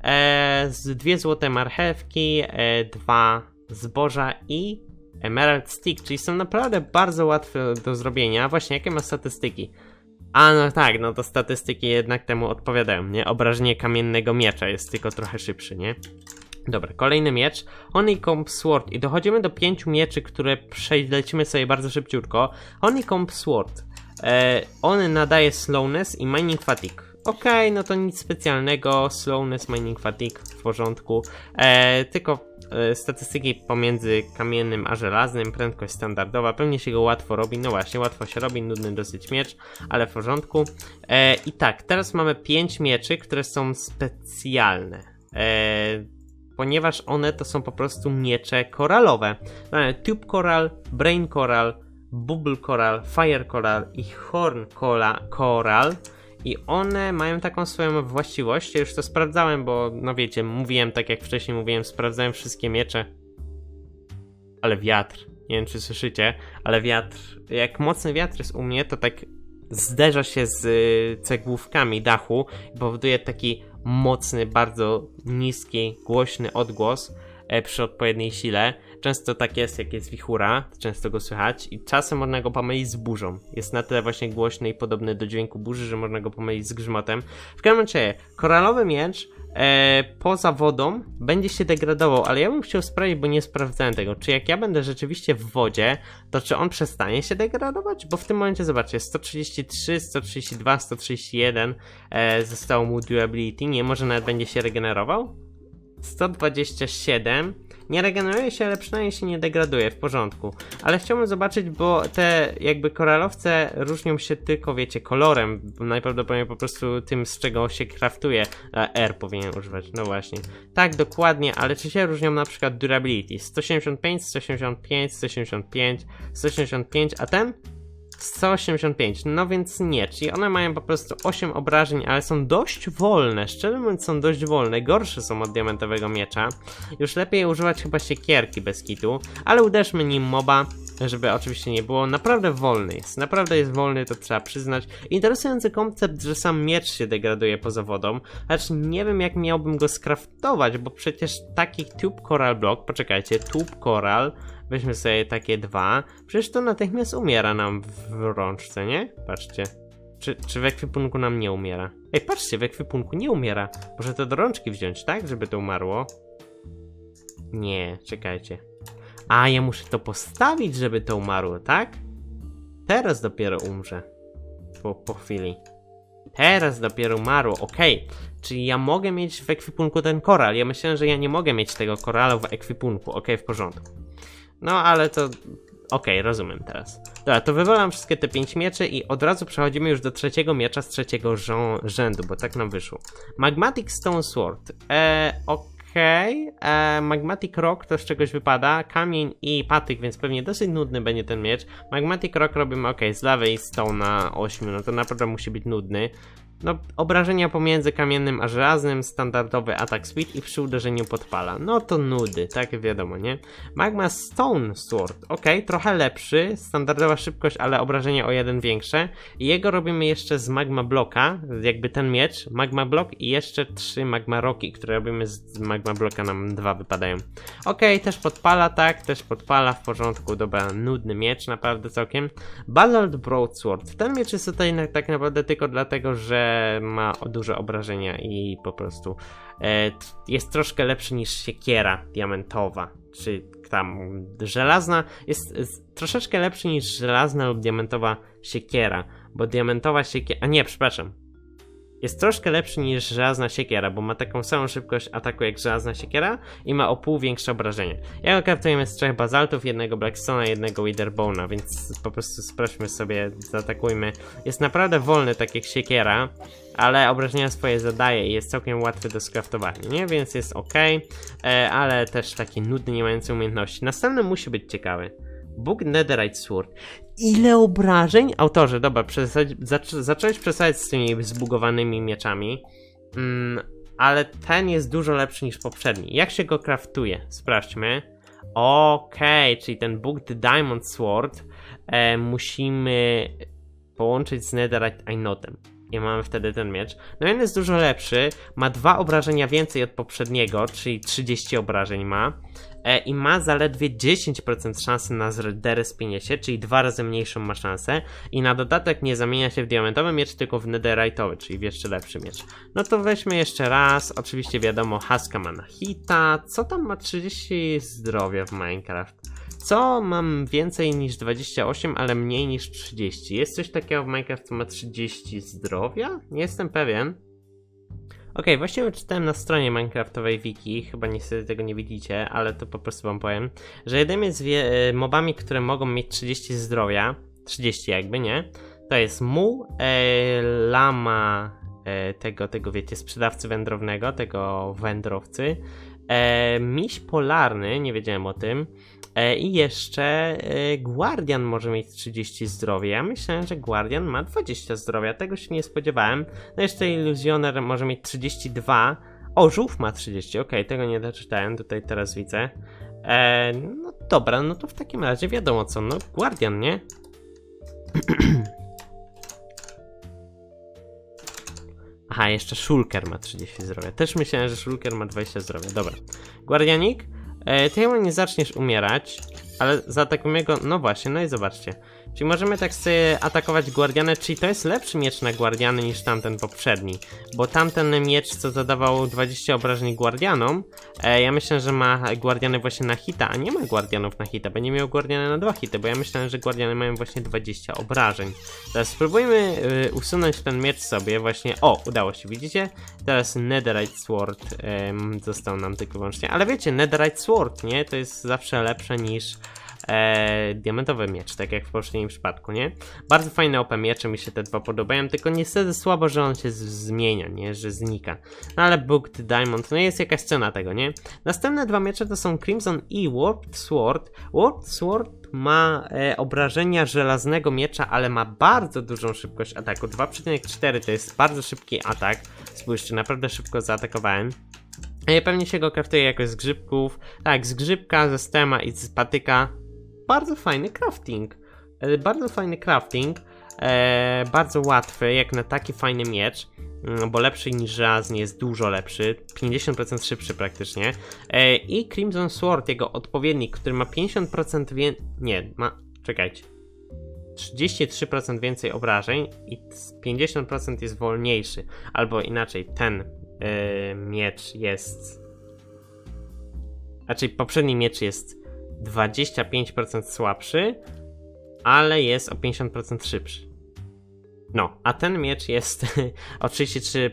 Speaker 1: E, z dwie złote marchewki, e, dwa zboża i Emerald Stick, czyli są naprawdę bardzo łatwe do zrobienia. Właśnie, jakie ma statystyki? A no tak, no to statystyki jednak temu odpowiadają, nie? Obrażenie kamiennego miecza jest tylko trochę szybszy, nie? Dobra, kolejny miecz. Honeycomb Sword. I dochodzimy do pięciu mieczy, które przelecimy sobie bardzo szybciutko. Honeycomb Sword. E, on nadaje slowness i mining fatigue. Okej, okay, no to nic specjalnego. Slowness, mining fatigue w porządku. E, tylko e, statystyki pomiędzy kamiennym a żelaznym. Prędkość standardowa. Pewnie się go łatwo robi. No właśnie, łatwo się robi. Nudny dosyć miecz, ale w porządku. E, I tak, teraz mamy pięć mieczy, które są specjalne. E, ponieważ one to są po prostu miecze koralowe. Mamy Tube Coral, Brain Coral, Bubble Coral, Fire Coral i Horn Coral. I one mają taką swoją właściwość, ja już to sprawdzałem, bo no wiecie, mówiłem tak jak wcześniej mówiłem, sprawdzałem wszystkie miecze. Ale wiatr, nie wiem czy słyszycie, ale wiatr, jak mocny wiatr jest u mnie, to tak zderza się z cegłówkami dachu i powoduje taki mocny, bardzo niski, głośny odgłos przy odpowiedniej sile. Często tak jest, jak jest wichura, często go słychać i czasem można go pomylić z burzą. Jest na tyle właśnie głośny i podobny do dźwięku burzy, że można go pomylić z grzmotem. W każdym razie, koralowy miecz e, poza wodą będzie się degradował, ale ja bym chciał sprawdzić, bo nie sprawdzałem tego, czy jak ja będę rzeczywiście w wodzie, to czy on przestanie się degradować? Bo w tym momencie, zobaczcie, sto trzydzieści trzy, sto trzydzieści dwa, sto trzydzieści jeden e, zostało mu durability, nie, może nawet będzie się regenerował? sto dwadzieścia siedem Nie regeneruje się, ale przynajmniej się nie degraduje, w porządku. Ale chciałbym zobaczyć, bo te jakby koralowce różnią się tylko, wiecie, kolorem. Najprawdopodobniej po prostu tym, z czego się craftuje. A, R powinien używać, no właśnie. Tak, dokładnie, ale czy się różnią na przykład durability? sto siedemdziesiąt pięć, sto siedemdziesiąt pięć, sto siedemdziesiąt pięć, sto siedemdziesiąt pięć, a ten? sto osiemdziesiąt pięć, no więc nie, czyli one mają po prostu osiem obrażeń, ale są dość wolne, szczerze mówiąc są dość wolne, gorsze są od diamentowego miecza. Już lepiej używać chyba siekierki bez kitu, ale uderzmy nim moba, żeby oczywiście nie było, naprawdę wolny jest, naprawdę jest wolny, to trzeba przyznać. Interesujący koncept, że sam miecz się degraduje poza wodą, lecz nie wiem jak miałbym go skraftować, bo przecież taki tube coral block, poczekajcie, tube coral, weźmy sobie takie dwa. Przecież to natychmiast umiera nam w rączce, nie? Patrzcie. Czy, czy w ekwipunku nam nie umiera? Ej, patrzcie, w ekwipunku nie umiera. Może to do rączki wziąć, tak? Żeby to umarło? Nie, czekajcie. A, ja muszę to postawić, żeby to umarło, tak? Teraz dopiero umrze. Po, po chwili. Teraz dopiero umarło, okej. Okay. Czyli ja mogę mieć w ekwipunku ten koral. Ja myślałem, że ja nie mogę mieć tego koralu w ekwipunku. Okej, okay, w porządku. No, ale to... Okej, okay, rozumiem teraz. Dobra, to wywalam wszystkie te pięć mieczy i od razu przechodzimy już do trzeciego miecza z trzeciego rzędu, bo tak nam wyszło. Magmatic Stone Sword. Eee, okej. Okay. Eee, Magmatic Rock to z czegoś wypada. Kamień i patyk, więc pewnie dosyć nudny będzie ten miecz. Magmatic Rock robimy, okej, okay, z lawy i stone na ośmiu, no to naprawdę musi być nudny. No, obrażenia pomiędzy kamiennym a żelaznym, standardowy atak speed i przy uderzeniu podpala. No to nudy, tak wiadomo, nie? Magma Stone Sword, ok, trochę lepszy, standardowa szybkość, ale obrażenia o jeden większe. I jego robimy jeszcze z Magma Blocka, jakby ten miecz, Magma Block i jeszcze trzy Magma Rocki, które robimy z Magma Blocka, nam dwa wypadają. Ok, też podpala, tak, też podpala, w porządku, dobra, nudny miecz, naprawdę całkiem. Basalt Broadsword, ten miecz jest tutaj na, tak naprawdę tylko dlatego, że ma duże obrażenia i po prostu e, jest troszkę lepszy niż siekiera diamentowa, czy tam żelazna, jest, jest troszeczkę lepszy niż żelazna lub diamentowa siekiera, bo diamentowa siekiera, a nie, przepraszam, jest troszkę lepszy niż żelazna siekiera, bo ma taką samą szybkość ataku jak żelazna siekiera i ma o pół większe obrażenie. Ja go kraftujemy z trzech bazaltów, jednego blackstone'a, jednego witherbone'a, więc po prostu sprawdźmy sobie, zaatakujmy. Jest naprawdę wolny, tak jak siekiera, ale obrażenia swoje zadaje i jest całkiem łatwy do skraftowania, nie? Więc jest ok, e, ale też taki nudny, nie mający umiejętności. Następny musi być ciekawy. Bóg Netherite Sword. Ile obrażeń? Autorze, dobra, zac zacząłeś przesadzać z tymi zbugowanymi mieczami, mm, ale ten jest dużo lepszy niż poprzedni. Jak się go craftuje? Sprawdźmy. Okej, okay, czyli ten Bóg Diamond Sword e, musimy połączyć z Netherite Einotem. I mamy wtedy ten miecz. No on jest dużo lepszy, ma dwa obrażenia więcej od poprzedniego, czyli trzydzieści obrażeń ma. E, I ma zaledwie dziesięć procent szansy na derespienie się, czyli dwa razy mniejszą ma szansę. I na dodatek nie zamienia się w diamentowy miecz, tylko w netherite'owy, czyli w jeszcze lepszy miecz. No to weźmy jeszcze raz. Oczywiście wiadomo, Haska ma na hita. Co tam ma trzydzieści zdrowia w Minecraft? Co mam więcej niż dwadzieścia osiem, ale mniej niż trzydzieści? Jest coś takiego w Minecraft, co ma trzydzieści zdrowia? Nie jestem pewien. Ok, właściwie czytałem na stronie minecraftowej wiki, chyba niestety tego nie widzicie, ale to po prostu wam powiem, że jedynymi z mobami, które mogą mieć trzydzieści zdrowia, trzydzieści jakby, nie? To jest mu, e, lama e, tego, tego wiecie, sprzedawcy wędrownego, tego wędrowcy, e, miś polarny, nie wiedziałem o tym, e, i jeszcze e, Guardian może mieć trzydzieści zdrowia. Ja myślałem, że Guardian ma dwadzieścia zdrowia, tego się nie spodziewałem. No jeszcze Iluzjoner może mieć trzydzieści dwa. O, żółw ma trzydzieści, okej, okay, tego nie doczytałem, tutaj teraz widzę. E, no dobra, no to w takim razie wiadomo co, no Guardian, nie? Aha, jeszcze Shulker ma trzydzieści zdrowia. Też myślałem, że Shulker ma dwadzieścia zdrowia. Dobra. Guardianik, e, ty chyba nie zaczniesz umierać. Ale zaatakujemy go, no właśnie, no i zobaczcie. Czyli możemy tak sobie atakować Guardianę, czyli to jest lepszy miecz na Guardiany niż tamten poprzedni. Bo tamten miecz, co zadawał dwadzieścia obrażeń Guardianom, e, ja myślę, że ma Guardiany właśnie na hita, a nie ma Guardianów na hita, bo nie miał Guardiany na dwa hity, bo ja myślałem, że Guardiany mają właśnie dwadzieścia obrażeń. Teraz spróbujmy y, usunąć ten miecz sobie właśnie, o, udało się, widzicie? Teraz Netherite Sword ym, został nam tylko wyłącznie, ale wiecie, Netherite Sword, nie? To jest zawsze lepsze niż e, diamentowy miecz, tak jak w poprzednim przypadku, nie? Bardzo fajne O P miecze, mi się te dwa podobają, tylko niestety słabo, że on się zmienia, nie? Że znika. No ale Booked Diamond, no jest jakaś cena tego, nie? Następne dwa miecze to są Crimson i Warped Sword. Warped Sword ma e, obrażenia żelaznego miecza, ale ma bardzo dużą szybkość ataku. dwa przecinek cztery to jest bardzo szybki atak. Spójrzcie, naprawdę szybko zaatakowałem. E, pewnie się go kraftuje jakoś z grzybków. Tak, z grzybka, ze stema i z patyka. Bardzo fajny crafting. E, bardzo fajny crafting. E, bardzo łatwy, jak na taki fajny miecz. Bo lepszy niż żelazny, jest dużo lepszy, pięćdziesiąt procent szybszy praktycznie. E, I Crimson Sword, jego odpowiednik, który ma pięćdziesiąt procent więcej, nie, ma, czekajcie, trzydzieści trzy procent więcej obrażeń i pięćdziesiąt procent jest wolniejszy. Albo inaczej, ten e, miecz jest, raczej poprzedni miecz jest dwadzieścia pięć procent słabszy, ale jest o pięćdziesiąt procent szybszy. No, a ten miecz jest o trzydzieści trzy...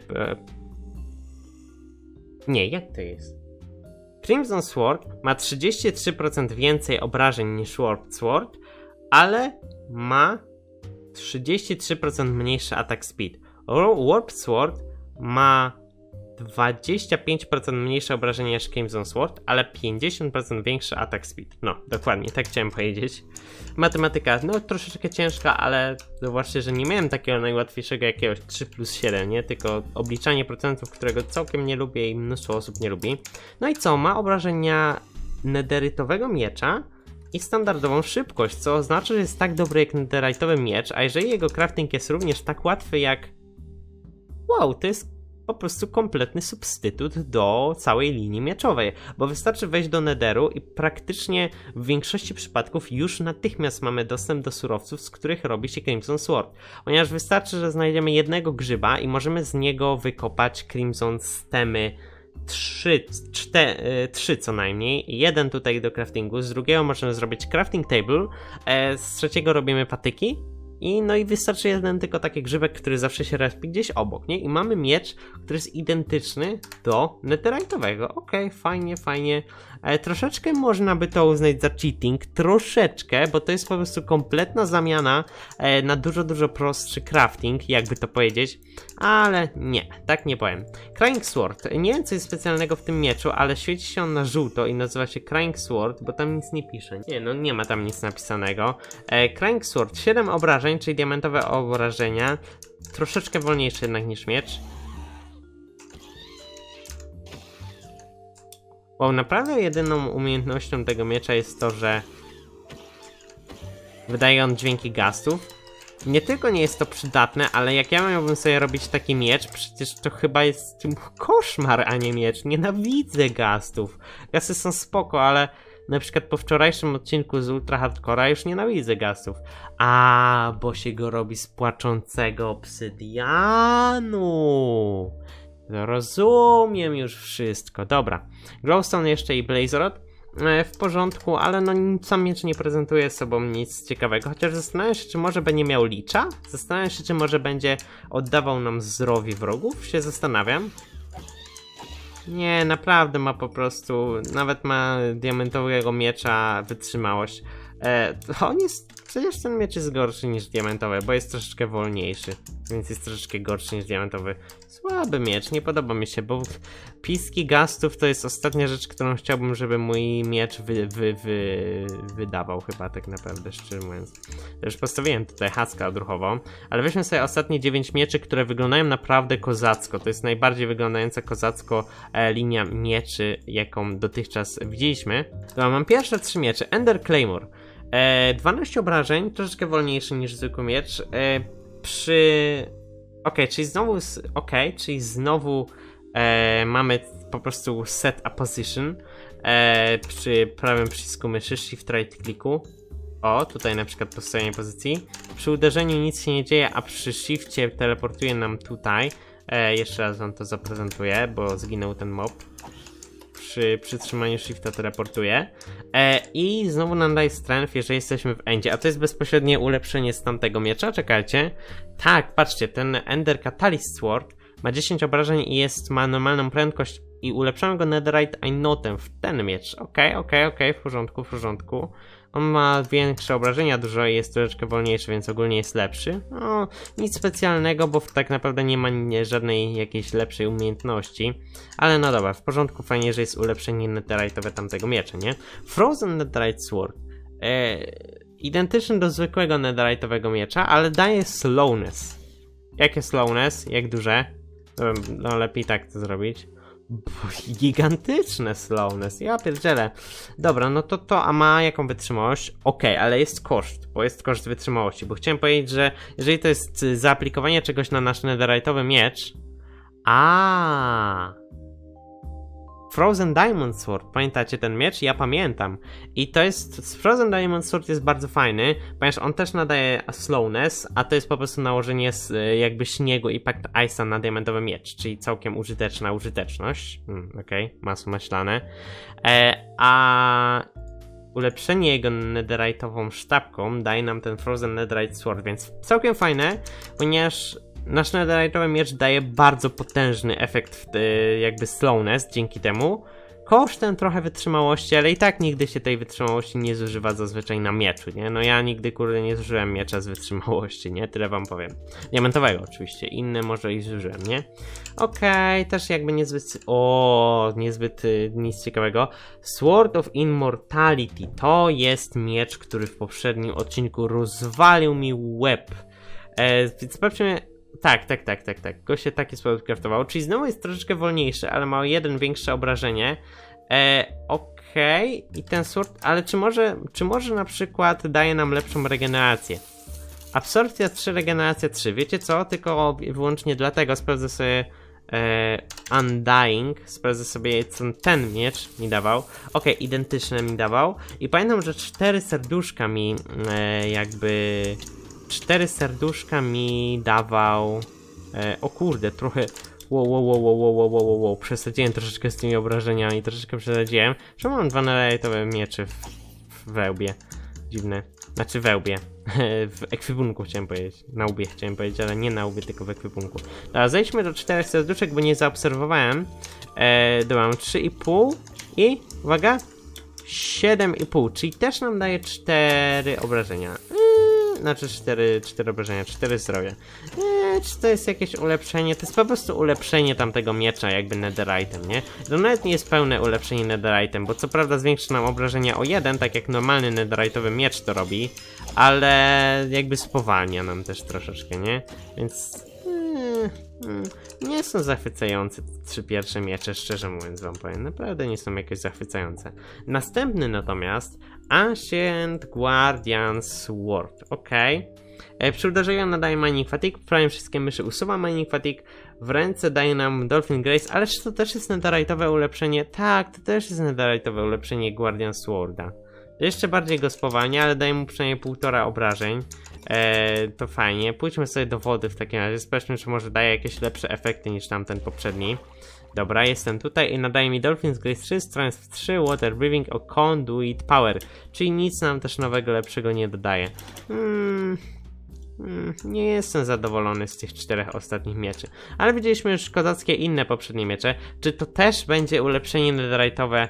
Speaker 1: Nie, jak to jest? Crimson Sword ma trzydzieści trzy procent więcej obrażeń niż Warped Sword, ale ma trzydzieści trzy procent mniejszy attack speed. Warped Sword ma dwadzieścia pięć procent mniejsze obrażenia niż Crimson Sword, ale pięćdziesiąt procent większy attack speed. No, dokładnie, tak chciałem powiedzieć. Matematyka, no troszeczkę ciężka, ale zobaczcie, że nie miałem takiego najłatwiejszego jakiegoś trzy plus siedem, nie? Tylko obliczanie procentów, którego całkiem nie lubię i mnóstwo osób nie lubi. No i co? Ma obrażenia nederytowego miecza i standardową szybkość, co oznacza, że jest tak dobry jak netherite'owy miecz, a jeżeli jego crafting jest również tak łatwy jak... Wow, to jest po prostu kompletny substytut do całej linii mieczowej, bo wystarczy wejść do Netheru i praktycznie w większości przypadków już natychmiast mamy dostęp do surowców, z których robi się Crimson Sword, ponieważ wystarczy, że znajdziemy jednego grzyba i możemy z niego wykopać Crimson Stemy trzy, cztery, trzy co najmniej, jeden tutaj do craftingu, z drugiego możemy zrobić crafting table, z trzeciego robimy patyki. I no i wystarczy jeden tylko taki grzybek, który zawsze się respi gdzieś obok, nie? I mamy miecz, który jest identyczny do netherite'owego. Okej, okay, fajnie, fajnie. E, troszeczkę można by to uznać za cheating, troszeczkę, bo to jest po prostu kompletna zamiana e, na dużo, dużo prostszy crafting, jakby to powiedzieć. Ale nie, tak nie powiem. Crying Sword. Nie wiem, co jest specjalnego w tym mieczu, ale świeci się on na żółto i nazywa się Crying Sword, bo tam nic nie pisze. Nie, no nie ma tam nic napisanego. E, Crying Sword, siedem obrażeń, czyli diamentowe obrażenia. Troszeczkę wolniejszy jednak niż miecz. Bo naprawdę jedyną umiejętnością tego miecza jest to, że wydaje on dźwięki gastów. Nie tylko nie jest to przydatne, ale jak ja miałbym sobie robić taki miecz, przecież to chyba jest koszmar, a nie miecz. Nienawidzę gastów. Gasty są spoko, ale na przykład po wczorajszym odcinku z Ultra Hardcora już nienawidzę gastów. A, bo się go robi z płaczącego obsydianu. Rozumiem już wszystko. Dobra. Glowstone jeszcze i Blazerod. W porządku, ale no sam miecz nie prezentuje sobą nic ciekawego. Chociaż zastanawiam się, czy może będzie miał licza? Zastanawiam się, czy może będzie oddawał nam zdrowie wrogów? Się zastanawiam. Nie, naprawdę ma po prostu... Nawet ma diamentowego miecza wytrzymałość. E, on jest... Przecież ten miecz jest gorszy niż diamentowy, bo jest troszeczkę wolniejszy. Więc jest troszeczkę gorszy niż diamentowy. Słaby miecz, nie podoba mi się, bo piski gastów to jest ostatnia rzecz, którą chciałbym, żeby mój miecz wy, wy, wy, wydawał chyba tak naprawdę, szczerze mówiąc. Już postawiłem tutaj haskę odruchową, ale weźmy sobie ostatnie dziewięć mieczy, które wyglądają naprawdę kozacko. To jest najbardziej wyglądająca kozacko e, linia mieczy, jaką dotychczas widzieliśmy. To mam pierwsze trzy miecze. Ender Claymore. E, dwanaście obrażeń, troszeczkę wolniejszy niż zwykły miecz. E, przy... Ok, czyli znowu... Ok, czyli znowu e, mamy po prostu set a position. e, przy prawym przycisku myszy, shift right kliku. O, tutaj na przykład postawienie pozycji. Przy uderzeniu nic się nie dzieje, a przy shifcie teleportuje nam tutaj. E, jeszcze raz wam to zaprezentuję, bo zginął ten mob. Przy przytrzymaniu shifta teleportuje. E, I znowu nam daje strength, jeżeli jesteśmy w endzie. A to jest bezpośrednie ulepszenie z tamtego miecza. Czekajcie. Tak, patrzcie, ten Ender Catalyst Sword ma dziesięć obrażeń i jest, ma normalną prędkość i ulepszamy go Netherite Einotem w ten miecz. Okej, okej, okej, w porządku, w porządku. On ma większe obrażenia dużo i jest troszeczkę wolniejszy, więc ogólnie jest lepszy. No, nic specjalnego, bo tak naprawdę nie ma nie, żadnej jakiejś lepszej umiejętności. Ale no dobra, w porządku, fajnie, że jest ulepszenie netherite'owe tamtego miecza, nie? Frozen Netherite Sword. E, identyczny do zwykłego netherite'owego miecza, ale daje slowness. Jakie slowness? Jak duże? No, no lepiej tak to zrobić. Gigantyczne slowness, ja pierdzielę. Dobra, no to to, a ma jaką wytrzymałość? Okej, okay, ale jest koszt, bo jest koszt wytrzymałości, bo chciałem powiedzieć, że jeżeli to jest zaaplikowanie czegoś na nasz netherite'owy miecz. A. Frozen Diamond Sword, pamiętacie ten miecz? Ja pamiętam. I to jest, Frozen Diamond Sword jest bardzo fajny, ponieważ on też nadaje slowness, a to jest po prostu nałożenie z, jakby śniegu i Pact Ice'a na diamentowy miecz, czyli całkiem użyteczna użyteczność. Hmm, okej, okay. Masło maślane. E, a ulepszenie jego netherite'ową sztabką daje nam ten Frozen Netherite Sword, więc całkiem fajne, ponieważ nasz netherite'owy miecz daje bardzo potężny efekt jakby slowness dzięki temu. Kosztem trochę wytrzymałości, ale i tak nigdy się tej wytrzymałości nie zużywa zazwyczaj na mieczu, nie? No ja nigdy kurde nie zużyłem miecza z wytrzymałości, nie? Tyle wam powiem. Diamentowego oczywiście, inne może i zużyłem, nie? Okej, okay, też jakby niezbyt... O, niezbyt y, nic ciekawego. Sword of Immortality to jest miecz, który w poprzednim odcinku rozwalił mi łeb. E, więc sprawdźmy... Tak, tak, tak, tak, tak. Go się taki sposób craftowało. Czyli znowu jest troszeczkę wolniejszy, ale ma o jeden większe obrażenie. E, Okej. Okay. I ten sword, ale czy może, czy może na przykład daje nam lepszą regenerację? Absorpcja trzy, regeneracja trzy. Wiecie co? Tylko wyłącznie dlatego sprawdzę sobie e, Undying. Sprawdzę sobie, co ten miecz mi dawał. Okej, okay, identyczne mi dawał. I pamiętam, że cztery serduszka mi e, jakby... Cztery serduszka mi dawał... E, o kurde, trochę... Wow, wow, wow, wow, wow, wow, wow, wow. Przesadziłem troszeczkę z tymi obrażeniami, troszeczkę przesadziłem. Czemu mam dwa netherite'owe miecze w, w wełbie? Dziwne. Znaczy wełbie. W ekwipunku chciałem powiedzieć. Na łbie chciałem powiedzieć, ale nie na łbie, tylko w ekwipunku. Dobra, zejdźmy do czterech serduszek, bo nie zaobserwowałem. E, dobra, mam trzy i pół i... Uwaga! siedem i pół, czyli też nam daje cztery obrażenia. Znaczy cztery, cztery obrażenia, cztery zdrowia. Eee, czy to jest jakieś ulepszenie? To jest po prostu ulepszenie tamtego miecza jakby netherite'em, nie? To nawet nie jest pełne ulepszenie netherite'em, bo co prawda zwiększy nam obrażenia o jeden, tak jak normalny netherite'owy miecz to robi, ale jakby spowalnia nam też troszeczkę, nie? Więc... Eee, nie są zachwycające te trzy pierwsze miecze, szczerze mówiąc wam powiem. Naprawdę nie są jakoś zachwycające. Następny natomiast Ancient Guardian Sword. Ok. E, przy uderzeniu nadaje Mining Fatigue, w prawie wszystkie myszy usuwa Mining Fatigue, w ręce daje nam Dolphin Grace, ale czy to też jest netherite'owe ulepszenie? Tak, to też jest netherite'owe ulepszenie Guardian Sworda. Jeszcze bardziej go spowalnia, ale daje mu przynajmniej półtora obrażeń. E, to fajnie. Pójdźmy sobie do wody w takim razie. Sprawdźmy, czy może daje jakieś lepsze efekty niż tamten poprzedni. Dobra, jestem tutaj i nadaje mi Dolphin's Grace trzy, Strength trzy, Water Breathing o Conduit Power. Czyli nic nam też nowego, lepszego nie dodaje. Hmm, hmm, nie jestem zadowolony z tych czterech ostatnich mieczy. Ale widzieliśmy już kozackie inne poprzednie miecze. Czy to też będzie ulepszenie netherite'owe?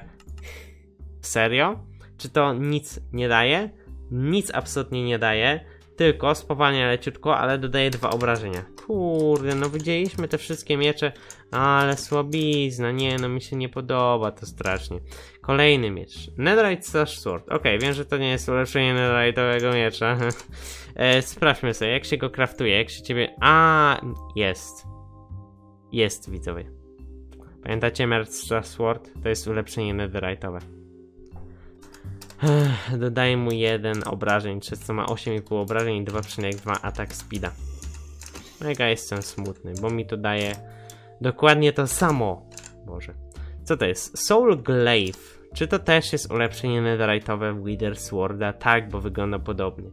Speaker 1: Serio? Czy to nic nie daje? Nic absolutnie nie daje. Tylko spowalnia leciutko, ale dodaje dwa obrażenia. Kurde, no widzieliśmy te wszystkie miecze, ale słabizna, nie, no mi się nie podoba to strasznie. Kolejny miecz. Netherite Slash Sword. Ok, wiem, że to nie jest ulepszenie netherite'owego miecza. e, sprawdźmy sobie, jak się go craftuje, jak się ciebie... A, jest. Jest, widzowie. Pamiętacie Netherite Slash Sword? To jest ulepszenie netherite'owe. Dodaję mu jeden obrażeń, przez co ma osiem i pół obrażeń i dwa przecinek dwa atak speeda. Mega jestem smutny, bo mi to daje dokładnie to samo. Boże. Co to jest? Soul Glaive, Czy to też jest ulepszenie netherite'owe Wither Sworda? Tak, bo wygląda podobnie.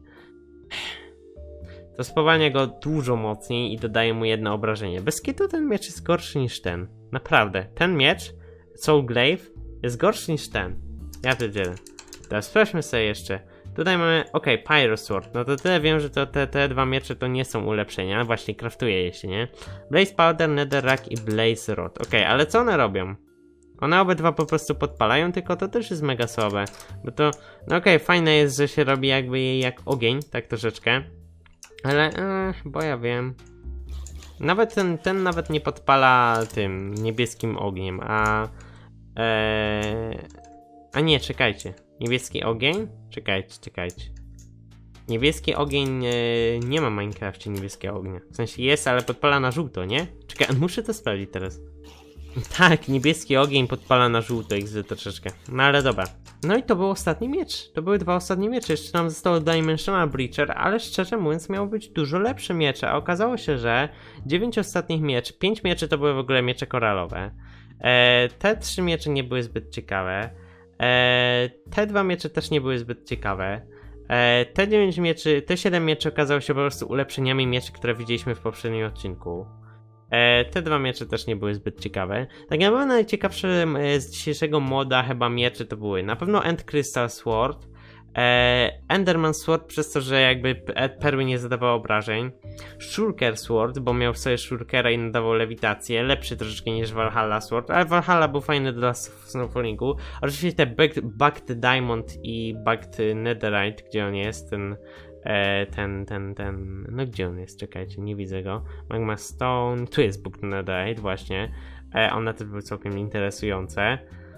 Speaker 1: To spowalnia go dużo mocniej i dodaje mu jedno obrażenie. Bez kitu ten miecz jest gorszy niż ten. Naprawdę, ten miecz, Soulglaive, jest gorszy niż ten. Ja to dzielę. Teraz sprawdźmy sobie jeszcze. Tutaj mamy, ok, Pyro Sword. No to tyle wiem, że to te, te dwa miecze to nie są ulepszenia. Właśnie craftuję je się, nie? Blaze Powder, Netherrack i Blaze Rod. Ok, ale co one robią? One obydwa po prostu podpalają, tylko to też jest mega słabe. Bo to, no okej, okay, fajne jest, że się robi jakby jej jak ogień, tak troszeczkę. Ale, e, bo ja wiem. Nawet ten, ten nawet nie podpala tym niebieskim ogniem, a... E, a nie, czekajcie. Niebieski ogień? Czekajcie, czekajcie. Niebieski ogień e, nie ma w Minecrafcie niebieskiego ognia. W sensie jest, ale podpala na żółto, nie? Czekaj, muszę to sprawdzić teraz. Tak, niebieski ogień podpala na żółto, ich troszeczkę. No ale dobra. No i to był ostatni miecz. To były dwa ostatnie miecze. Jeszcze nam zostało Dimensional Breacher, ale szczerze mówiąc miało być dużo lepsze miecze. A okazało się, że dziewięć ostatnich mieczy, pięć mieczy to były w ogóle miecze koralowe. E, te trzy miecze nie były zbyt ciekawe. E, te dwa miecze też nie były zbyt ciekawe. E, te dziewięć mieczy, te siedem mieczy okazało się po prostu ulepszeniami mieczy, które widzieliśmy w poprzednim odcinku. E, te dwa miecze też nie były zbyt ciekawe. Tak naprawdę najciekawsze z dzisiejszego moda chyba mieczy to były na pewno End Crystal Sword, e, Enderman Sword przez to, że jakby perły nie zadawały obrażeń, Shulker Sword, bo miał sobie Shulkera i nadawał lewitację, lepszy troszeczkę niż Valhalla Sword, ale Valhalla był fajny dla Snowfallingu. Oczywiście te Bugged Diamond i Bugged Netherite, gdzie on jest, ten E, ten, ten, ten, no gdzie on jest? Czekajcie, nie widzę go. Magma Stone, tu jest Book Netherite właśnie. E, one też były całkiem interesujące.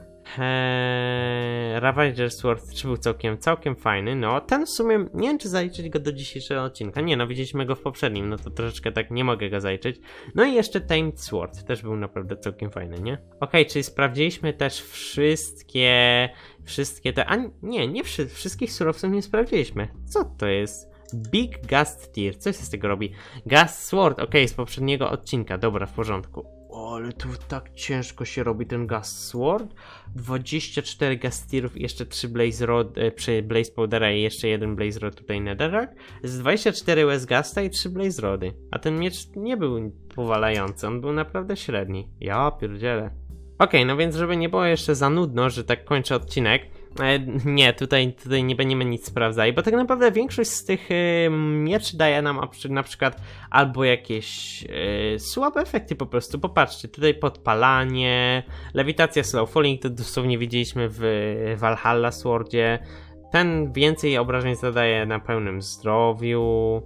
Speaker 1: E, Ravager Sword też był całkiem, całkiem fajny. No, ten w sumie, nie wiem czy zaliczyć go do dzisiejszego odcinka. Nie, no widzieliśmy go w poprzednim, no to troszeczkę tak nie mogę go zaliczyć. No i jeszcze Tamed Sword, też był naprawdę całkiem fajny, nie? Okej, okay, czyli sprawdziliśmy też wszystkie... Wszystkie te... A nie, nie wszy wszystkich surowców nie sprawdziliśmy. Co to jest? Big Gust Tier. Co się z tego robi? Gust Sword. Okej, okay, z poprzedniego odcinka. Dobra, w porządku. O, ale tu tak ciężko się robi ten Gust Sword. dwadzieścia cztery Gust Tierów i jeszcze trzy Blaze Rod, e, przy Blaze Powdera i jeszcze jeden Blaze Rod tutaj Netherrack. Z dwadzieścia cztery West Gusta i trzy Blaze Rody. A ten miecz nie był powalający, on był naprawdę średni. Ja pierdzielę. Okej, okay, no więc żeby nie było jeszcze za nudno, że tak kończę odcinek, e, nie, tutaj, tutaj nie będziemy nic sprawdzali, bo tak naprawdę większość z tych e, mieczy daje nam na przykład albo jakieś e, słabe efekty po prostu. Popatrzcie, tutaj podpalanie, lewitacja slow falling, to dosłownie widzieliśmy w Valhalla Swordzie. Ten więcej obrażeń zadaje na pełnym zdrowiu.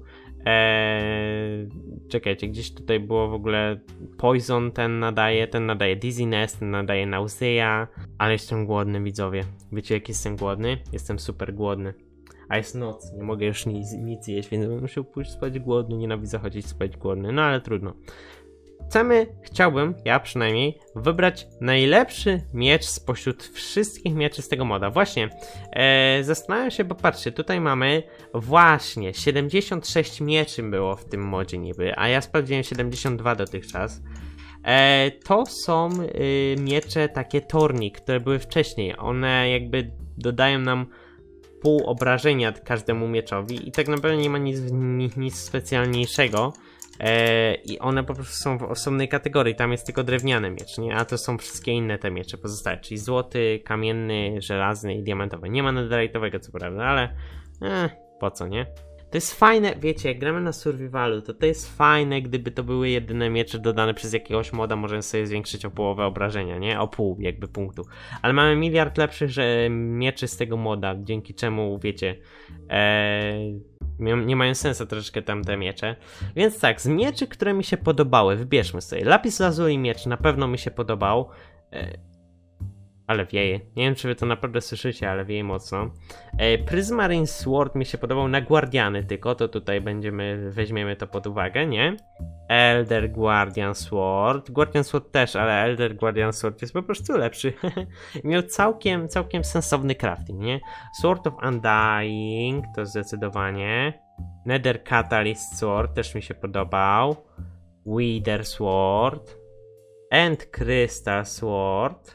Speaker 1: Eee, czekajcie, gdzieś tutaj było w ogóle Poison ten nadaje, ten nadaje Dizziness, ten nadaje Nausea, ale jestem głodny, widzowie. Wiecie jak jestem głodny? Jestem super głodny. A jest noc, nie mogę już nic, nic jeść, więc będę musiał pójść spać głodny, nienawidzę chodzić spać głodny, no ale trudno. Chcemy, chciałbym, ja przynajmniej, wybrać najlepszy miecz spośród wszystkich mieczy z tego moda. Właśnie, e, zastanawiam się, bo patrzcie, tutaj mamy właśnie siedemdziesiąt sześć mieczy było w tym modzie niby, a ja sprawdziłem siedemdziesiąt dwa dotychczas. E, to są y, miecze takie Tornik, które były wcześniej. One jakby dodają nam pół obrażenia każdemu mieczowi i tak naprawdę nie ma nic, nic, nic specjalniejszego. Eee, I one po prostu są w osobnej kategorii, tam jest tylko drewniany miecz, nie? A to są wszystkie inne te miecze pozostałe, czyli złoty, kamienny, żelazny i diamentowy. Nie ma netherite'owego co prawda, ale eh, po co, nie? To jest fajne, wiecie, jak gramy na survivalu, to to jest fajne, gdyby to były jedyne miecze dodane przez jakiegoś moda, możemy sobie zwiększyć o połowę obrażenia, nie? O pół jakby punktu. Ale mamy miliard lepszych że mieczy z tego moda, dzięki czemu, wiecie, ee, nie mają sensu troszeczkę tamte miecze. Więc tak, z mieczy, które mi się podobały, wybierzmy sobie. Lapis Lazuli miecz na pewno mi się podobał. E, ale wieje. Nie wiem, czy wy to naprawdę słyszycie, ale wieje mocno. E, Prismarine Sword mi się podobał na Guardiany tylko, to tutaj będziemy, weźmiemy to pod uwagę, nie? Elder Guardian Sword. Guardian Sword też, ale Elder Guardian Sword jest po prostu lepszy. Miał całkiem, całkiem sensowny crafting, nie? Sword of Undying, to zdecydowanie. Nether Catalyst Sword też mi się podobał. Wither Sword. End Crystal Sword.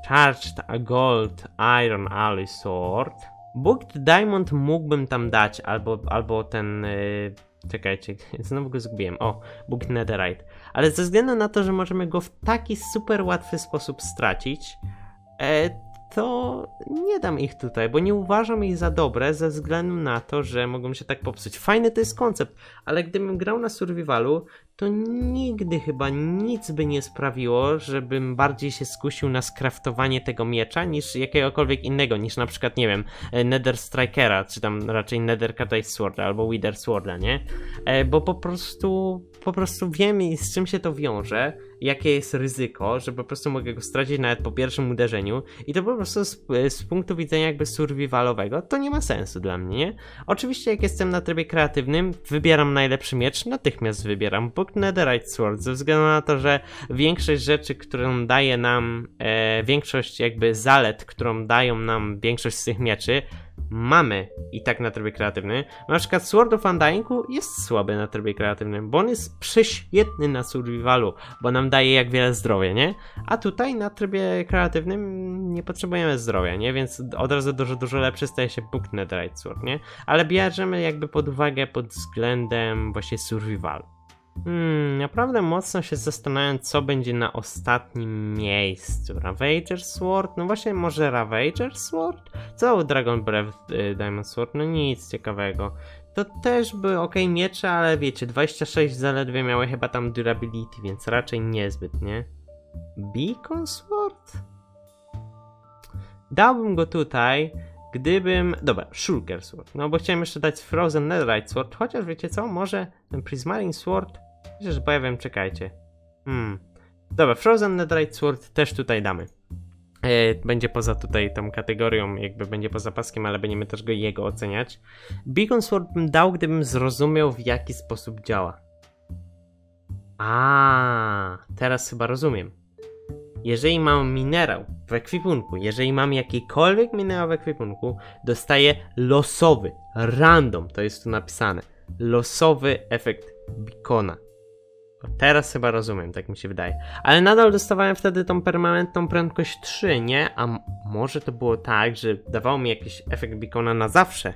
Speaker 1: Charged a Gold Iron Alloy Sword. Booked Diamond mógłbym tam dać, albo, albo ten... Yy, czekajcie, znowu go zgubiłem. O, Booked Netherite. Ale ze względu na to, że możemy go w taki super łatwy sposób stracić, e, to nie dam ich tutaj, bo nie uważam ich za dobre ze względu na to, że mogą się tak popsuć. Fajny to jest koncept, ale gdybym grał na survivalu, to nigdy chyba nic by nie sprawiło, żebym bardziej się skusił na skraftowanie tego miecza niż jakiegokolwiek innego, niż na przykład, nie wiem, Nether Strikera, czy tam raczej Nether Katite Sworda albo Wither Sworda, nie? E, bo po prostu, po prostu wiem, z czym się to wiąże, jakie jest ryzyko, że po prostu mogę go stracić nawet po pierwszym uderzeniu i to po prostu z, z punktu widzenia jakby survivalowego to nie ma sensu dla mnie, nie? Oczywiście jak jestem na trybie kreatywnym, wybieram najlepszy miecz, natychmiast wybieram Booked Netherite Sword, ze względu na to, że większość rzeczy, którą daje nam, e, większość jakby zalet, którą dają nam większość z tych mieczy, mamy i tak na trybie kreatywnym. Na przykład Sword of Undyingu jest słaby na trybie kreatywnym, bo on jest prześwietny na survivalu, bo nam daje jak wiele zdrowia, nie? A tutaj na trybie kreatywnym nie potrzebujemy zdrowia, nie? Więc od razu dużo, dużo lepszy staje się Booked Netherite Sword, nie? Ale bierzemy jakby pod uwagę pod względem właśnie survivalu. Hmm, naprawdę mocno się zastanawiam, co będzie na ostatnim miejscu. Ravager Sword? No właśnie, może Ravager Sword? Co Dragon Breath y, Diamond Sword? No nic ciekawego. To też by ok miecze, ale wiecie, dwadzieścia sześć zaledwie miały chyba tam durability, więc raczej niezbyt, nie? Beacon Sword? Dałbym go tutaj, gdybym... Dobra, Shulker Sword. No bo chciałem jeszcze dać Frozen Netherite Sword, chociaż wiecie co, może ten Prismarine Sword... Chociaż bo ja wiem, czekajcie. Hmm. Dobra, Frozen Netherite Sword też tutaj damy. E, będzie poza tutaj tą kategorią, jakby będzie poza paskiem, ale będziemy też go jego oceniać. Beacon Sword bym dał, gdybym zrozumiał, w jaki sposób działa. A, teraz chyba rozumiem. Jeżeli mam minerał w ekwipunku, jeżeli mam jakikolwiek minerał w ekwipunku, dostaję losowy, random, to jest tu napisane, losowy efekt beacona. Teraz chyba rozumiem, tak mi się wydaje. Ale nadal dostawałem wtedy tą permanentną prędkość trzy, nie? A może to było tak, że dawało mi jakiś efekt beacona na zawsze?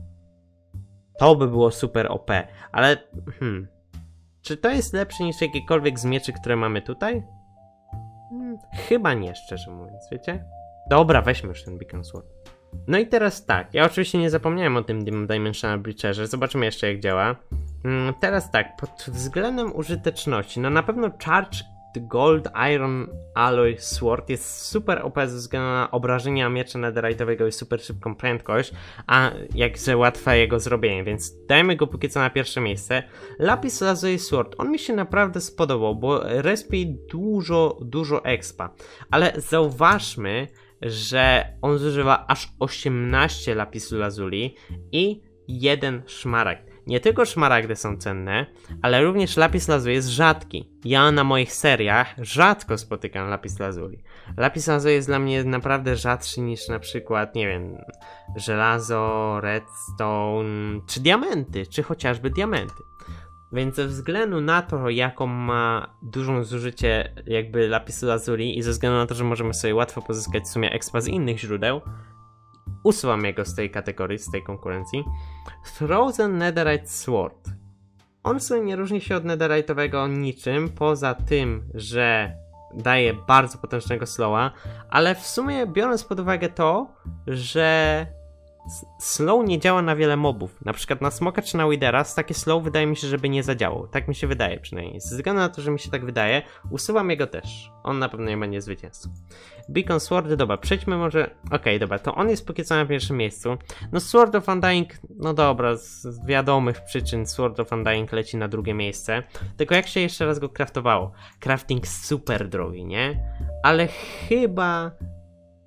Speaker 1: To by było super O P, ale... Hmm. Czy to jest lepsze niż jakiekolwiek z mieczy, które mamy tutaj? Hmm, chyba nie, szczerze mówiąc, wiecie? Dobra, weźmy już ten Beacon Sword. No i teraz tak, ja oczywiście nie zapomniałem o tym Dimensional Breacherze, zobaczymy jeszcze jak działa. Hmm, teraz tak, pod względem użyteczności, no na pewno Charged Gold Iron Alloy Sword jest super O P ze względu na obrażenia miecza netherite'owego i super szybką prędkość, a jakże łatwe jego zrobienie, więc dajmy go póki co na pierwsze miejsce. Lapis Lazuli Sword, on mi się naprawdę spodobał, bo respi dużo, dużo expa, ale zauważmy, że on zużywa aż osiemnaście lapisu lazuli i jeden szmaragd. Nie tylko szmaragdy są cenne, ale również lapis lazuli jest rzadki. Ja na moich seriach rzadko spotykam lapis lazuli. Lapis lazuli jest dla mnie naprawdę rzadszy niż na przykład, nie wiem, żelazo, redstone, czy diamenty, czy chociażby diamenty. Więc ze względu na to, jaką ma dużą zużycie jakby lapisu lazuli i ze względu na to, że możemy sobie łatwo pozyskać w sumie expa z innych źródeł, usuwam jego z tej kategorii, z tej konkurencji. Frozen Netherite Sword. On sobie nie różni się od netherite'owego niczym, poza tym, że daje bardzo potężnego slowa, ale w sumie biorąc pod uwagę to, że slow nie działa na wiele mobów. Na przykład na smoka czy na withera takie slow wydaje mi się, żeby nie zadziałał. Tak mi się wydaje przynajmniej. Ze względu na to, że mi się tak wydaje, usuwam jego też. On na pewno nie będzie zwycięzcą. Beacon Sword, dobra, przejdźmy może... Okej, okay, dobra, to on jest póki co na pierwszym miejscu. No Sword of Undying, no dobra, z wiadomych przyczyn Sword of Undying leci na drugie miejsce. Tylko jak się jeszcze raz go craftowało? Crafting super drogi, nie? Ale chyba...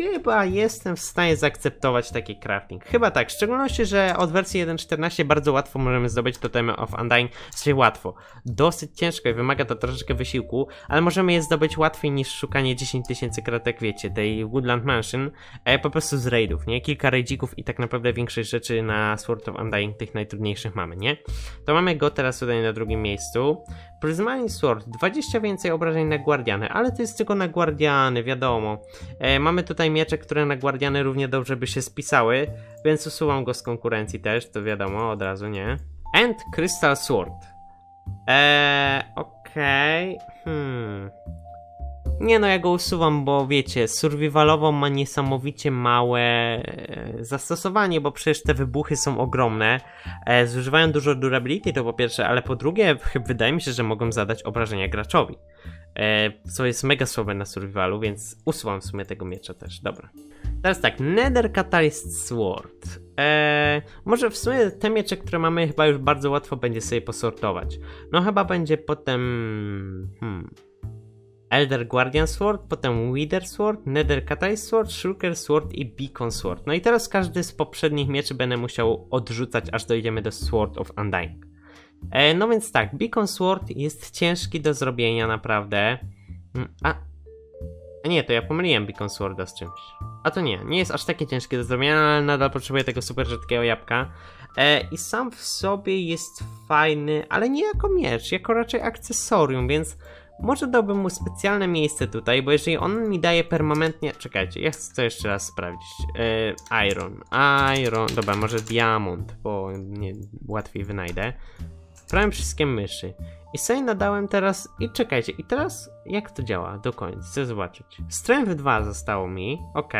Speaker 1: chyba jestem w stanie zaakceptować taki crafting. Chyba tak, w szczególności, że od wersji jeden czternaście bardzo łatwo możemy zdobyć totemy of Undying. Znaczy łatwo. Dosyć ciężko i wymaga to troszeczkę wysiłku, ale możemy je zdobyć łatwiej niż szukanie dziesięć tysięcy kratek, wiecie, tej Woodland Mansion, e, po prostu z raidów, nie? Kilka raidzików i tak naprawdę większość rzeczy na Sword of Undying, tych najtrudniejszych mamy, nie? To mamy go teraz tutaj na drugim miejscu. Prismatic Sword, dwadzieścia więcej obrażeń na Guardiany, ale to jest tylko na Guardiany, wiadomo. E, mamy tutaj miecze, które na Guardiany równie dobrze by się spisały, więc usuwam go z konkurencji też, to wiadomo, od razu, nie? And Crystal Sword. Eee, okej, okay. hmm... Nie no, ja go usuwam, bo wiecie, survivalowo ma niesamowicie małe e, zastosowanie, bo przecież te wybuchy są ogromne, e, zużywają dużo durability, to po pierwsze, ale po drugie, wydaje mi się, że mogą zadać obrażenia graczowi, e, co jest mega słabe na survivalu, więc usuwam w sumie tego miecza też, dobra. Teraz tak, Nether Catalyst Sword. Eee, może w sumie te miecze, które mamy, chyba już bardzo łatwo będzie sobie posortować. No chyba będzie potem... Hmm... Elder Guardian Sword, potem Wither Sword, Nether Catalyst Sword, Shulker Sword i Beacon Sword. No i teraz każdy z poprzednich mieczy będę musiał odrzucać, aż dojdziemy do Sword of Undying. E, no więc tak, Beacon Sword jest ciężki do zrobienia naprawdę. A, nie, to ja pomyliłem Beacon Sworda z czymś. A to nie, nie jest aż takie ciężkie do zrobienia, ale nadal potrzebuję tego super rzadkiego jabłka. E, I sam w sobie jest fajny, ale nie jako miecz, jako raczej akcesorium, więc... Może dałbym mu specjalne miejsce tutaj, bo jeżeli on mi daje permanentnie... Czekajcie, ja chcę to jeszcze raz sprawdzić. Yy, iron, iron, dobra, może diamont, bo nie, łatwiej wynajdę. Prawie wszystkie myszy. I sobie nadałem teraz... I czekajcie, i teraz jak to działa do końca? Chcę zobaczyć. Strength dwa zostało mi, ok.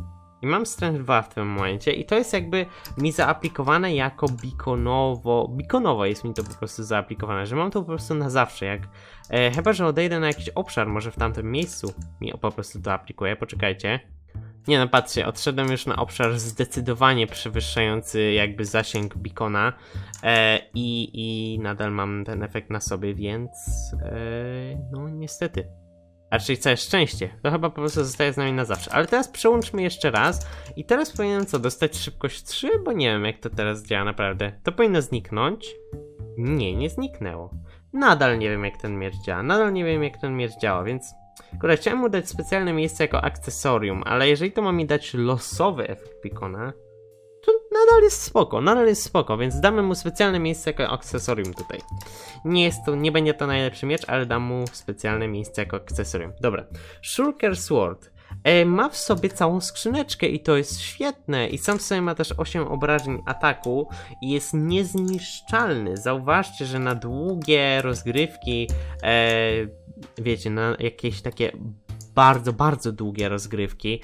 Speaker 1: I mam Strength dwa w tym momencie i to jest jakby mi zaaplikowane jako beaconowo, beaconowo jest mi to po prostu zaaplikowane, że mam to po prostu na zawsze, jak e, chyba, że odejdę na jakiś obszar, może w tamtym miejscu mi po prostu to aplikuje, poczekajcie. Nie no, patrzcie, odszedłem już na obszar zdecydowanie przewyższający jakby zasięg beacona e, i, i nadal mam ten efekt na sobie, więc e, no niestety. A czyli całe szczęście, to chyba po prostu zostaje z nami na zawsze. Ale teraz przełączmy jeszcze raz i teraz powinienem co, dostać szybkość trzy? Bo nie wiem jak to teraz działa naprawdę. To powinno zniknąć? Nie, nie zniknęło. Nadal nie wiem jak ten miecz działa, nadal nie wiem jak ten miecz działa, więc... Kurde, chciałem mu dać specjalne miejsce jako akcesorium, ale jeżeli to ma mi dać losowy efekt beacona, to nadal jest spoko, nadal jest spoko, więc damy mu specjalne miejsce jako akcesorium tutaj. Nie jest to, nie będzie to najlepszy miecz, ale dam mu specjalne miejsce jako akcesorium. Dobra, Shulker Sword e, ma w sobie całą skrzyneczkę i to jest świetne i sam w sobie ma też osiem obrażeń ataku i jest niezniszczalny. Zauważcie, że na długie rozgrywki, e, wiecie, na jakieś takie bardzo, bardzo długie rozgrywki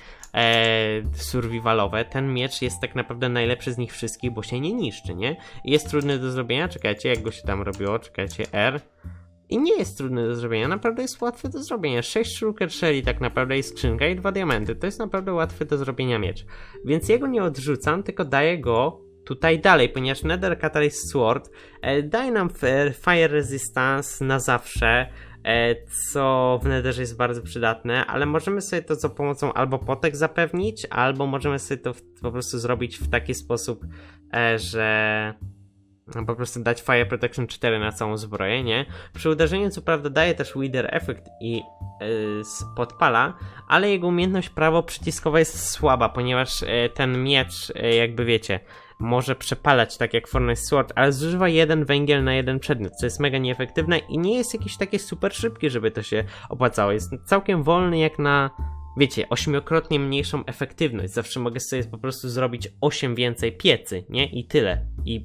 Speaker 1: e, survivalowe, ten miecz jest tak naprawdę najlepszy z nich wszystkich, bo się nie niszczy, nie? Jest trudny do zrobienia, czekajcie, jak go się tam robiło, czekajcie, R. I nie jest trudny do zrobienia, naprawdę jest łatwy do zrobienia. sześć shulker shelly tak naprawdę i skrzynka i dwa diamenty, to jest naprawdę łatwy do zrobienia miecz. Więc jego nie odrzucam, tylko daję go tutaj dalej, ponieważ Nether Catalyst Sword e, daje nam Fire Resistance na zawsze, e, co w Netherze jest bardzo przydatne, ale możemy sobie to za pomocą albo potek zapewnić, albo możemy sobie to w, po prostu zrobić w taki sposób, e, że po prostu dać Fire Protection cztery na całą zbroję, nie? Przy uderzeniu co prawda daje też Wither Effect i yy, podpala, ale jego umiejętność prawo przyciskowa jest słaba, ponieważ yy, ten miecz, yy, jakby wiecie, może przepalać tak jak Furnace Sword, ale zużywa jeden węgiel na jeden przedmiot, co jest mega nieefektywne i nie jest jakieś takie super szybkie, żeby to się opłacało. Jest całkiem wolny jak na... Wiecie, ośmiokrotnie mniejszą efektywność. Zawsze mogę sobie po prostu zrobić osiem więcej piecy, nie? I tyle. I...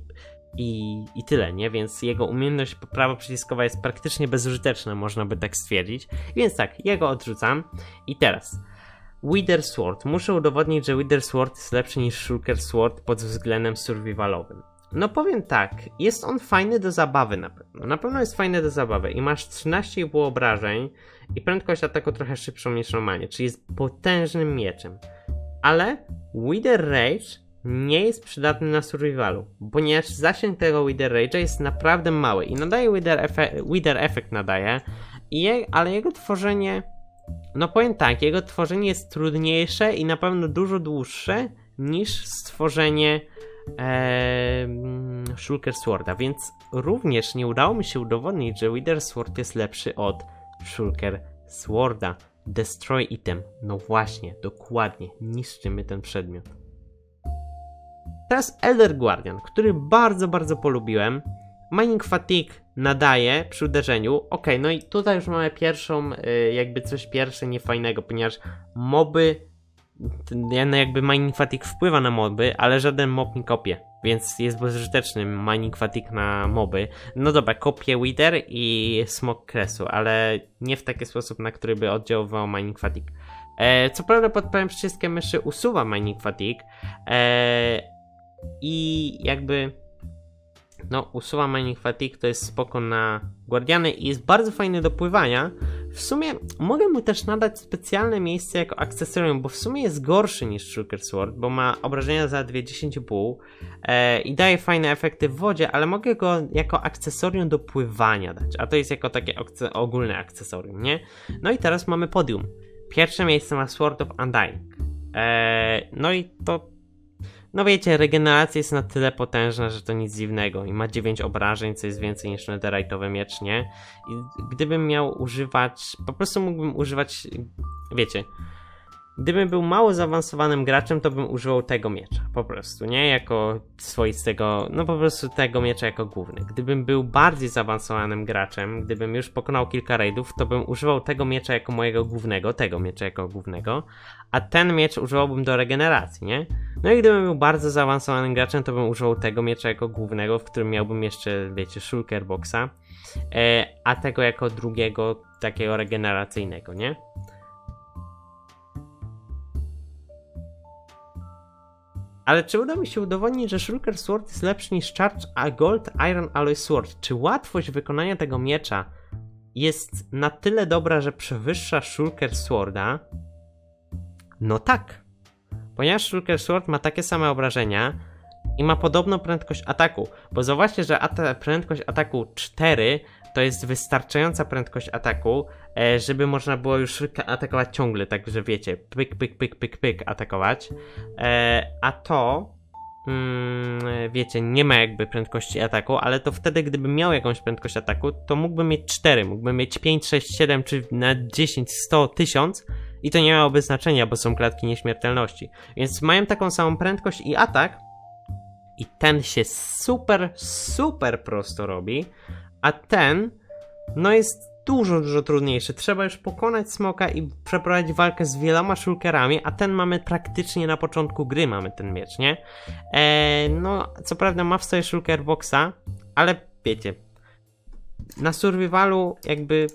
Speaker 1: I, I tyle, nie? Więc jego umiejętność prawo przyciskowa jest praktycznie bezużyteczna, można by tak stwierdzić. Więc tak, ja go odrzucam. I teraz Wither Sword. Muszę udowodnić, że Wither Sword jest lepszy niż Shulker Sword pod względem survivalowym. No powiem tak, jest on fajny do zabawy na pewno. Na pewno jest fajny do zabawy i masz trzynaście i pół obrażeń i prędkość ataku trochę szybszą niż normalnie, czyli jest potężnym mieczem. Ale Wither Rage nie jest przydatny na survivalu, ponieważ zasięg tego Wither Rage'a jest naprawdę mały i nadaje Wither, efe Wither Effect nadaje, i je, ale jego tworzenie no powiem tak, jego tworzenie jest trudniejsze i na pewno dużo dłuższe niż stworzenie e, Shulker Sworda, więc również nie udało mi się udowodnić, że Wither Sword jest lepszy od Shulker Sworda. Destroy item. No właśnie, dokładnie. Niszczymy ten przedmiot. Teraz Elder Guardian, który bardzo, bardzo polubiłem. Mining Fatigue nadaje przy uderzeniu. Ok, no i tutaj już mamy pierwszą, jakby coś pierwsze niefajnego, ponieważ moby, no jakby Mining Fatigue wpływa na moby, ale żaden mob nie kopie. Więc jest bezużyteczny Mining Fatigue na moby. No dobra, kopie Wither i Smok Kresu, ale nie w taki sposób, na który by oddziaływał Mining Fatigue. E, co prawda pod prawym przyciskiem myszy usuwa Mining Fatigue e, i jakby no usuwa Mining Fatigue, to jest spoko na Guardiany i jest bardzo fajny do pływania. W sumie mogę mu też nadać specjalne miejsce jako akcesorium, bo w sumie jest gorszy niż Shulker Sword, bo ma obrażenia za dwie dziesięć i pół e, i daje fajne efekty w wodzie, ale mogę go jako akcesorium do pływania dać, a to jest jako takie akce ogólne akcesorium, nie? No i teraz mamy podium. Pierwsze miejsce ma Sword of Undying. E, no i to no wiecie, regeneracja jest na tyle potężna, że to nic dziwnego i ma dziewięć obrażeń, co jest więcej niż netherite'owy miecz, nie? I gdybym miał używać, po prostu mógłbym używać, wiecie, gdybym był mało zaawansowanym graczem, to bym używał tego miecza, po prostu, nie? Jako swoistego, no po prostu tego miecza jako główny. Gdybym był bardziej zaawansowanym graczem, gdybym już pokonał kilka raidów, to bym używał tego miecza jako mojego głównego, tego miecza jako głównego, a ten miecz używałbym do regeneracji, nie? No i gdybym był bardzo zaawansowanym graczem, to bym używał tego miecza jako głównego, w którym miałbym jeszcze, wiecie, Shulker Boxa, e, a tego jako drugiego, takiego regeneracyjnego, nie? Ale czy uda mi się udowodnić, że Shulker Sword jest lepszy niż Charge a Gold Iron Alloy Sword? Czy łatwość wykonania tego miecza jest na tyle dobra, że przewyższa Shulker Sworda? No tak. Ponieważ Shulker Sword ma takie same obrażenia i ma podobną prędkość ataku. Bo zauważcie, że at prędkość ataku cztery to jest wystarczająca prędkość ataku, e, żeby można było już atakować ciągle, także wiecie, pyk, pyk, pyk, pyk, pyk atakować. E, a to, mm, wiecie, nie ma jakby prędkości ataku, ale to wtedy, gdybym miał jakąś prędkość ataku, to mógłbym mieć cztery, mógłbym mieć pięć, sześć, siedem, czy na dziesięć, sto, tysiąc i to nie miałoby znaczenia, bo są klatki nieśmiertelności. Więc mają taką samą prędkość i atak i ten się super, super prosto robi. A ten, no jest dużo, dużo trudniejszy. Trzeba już pokonać smoka i przeprowadzić walkę z wieloma shulkerami, a ten mamy praktycznie na początku gry, mamy ten miecz, nie? Eee, no, co prawda ma w sobie Shulker Boxa, ale wiecie, na survivalu jakby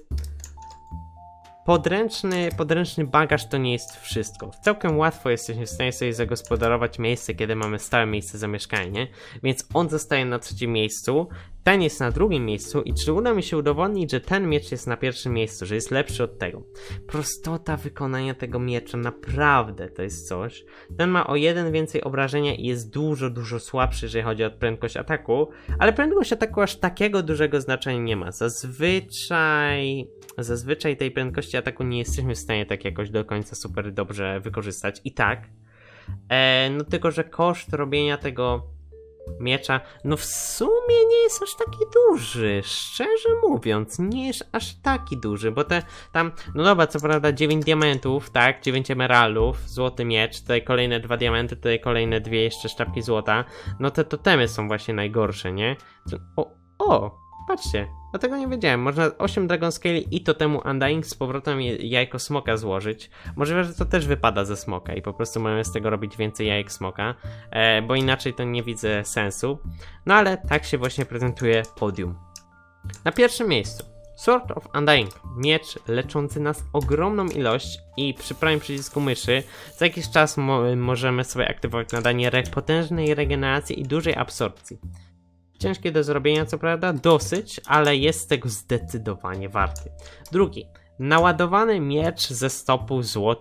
Speaker 1: podręczny, podręczny bagaż to nie jest wszystko. Całkiem łatwo jesteśmy w stanie sobie zagospodarować miejsce, kiedy mamy stałe miejsce zamieszkania, nie? Więc on zostaje na trzecim miejscu, ten jest na drugim miejscu i czy uda mi się udowodnić, że ten miecz jest na pierwszym miejscu, że jest lepszy od tego? Prostota wykonania tego miecza, naprawdę to jest coś. Ten ma o jeden więcej obrażenia i jest dużo, dużo słabszy, jeżeli chodzi o prędkość ataku, ale prędkość ataku aż takiego dużego znaczenia nie ma. Zazwyczaj... Zazwyczaj tej prędkości ataku nie jesteśmy w stanie tak jakoś do końca super dobrze wykorzystać. I tak. E, no tylko, że koszt robienia tego miecza, no w sumie nie jest aż taki duży. Szczerze mówiąc, nie jest aż taki duży, bo te tam, no dobra, co prawda dziewięć diamentów, tak, dziewięć emeraldów, złoty miecz, tutaj kolejne dwa diamenty, tutaj kolejne dwie jeszcze sztabki złota. No te totemy są właśnie najgorsze, nie? O, o, patrzcie. Dlatego nie wiedziałem, można osiem Dragon Scale i totemu Undying z powrotem jajko smoka złożyć. Możliwe, że to też wypada ze smoka i po prostu mamy z tego robić więcej jajek smoka, e, bo inaczej to nie widzę sensu. No ale tak się właśnie prezentuje podium. Na pierwszym miejscu Sword of Undying, miecz leczący nas ogromną ilość i przy prawym przycisku myszy za jakiś czas mo możemy sobie aktywować nadanie re potężnej regeneracji i dużej absorpcji. Ciężkie do zrobienia, co prawda, dosyć, ale jest tego zdecydowanie warty. Drugi. Naładowany miecz ze stopu złoto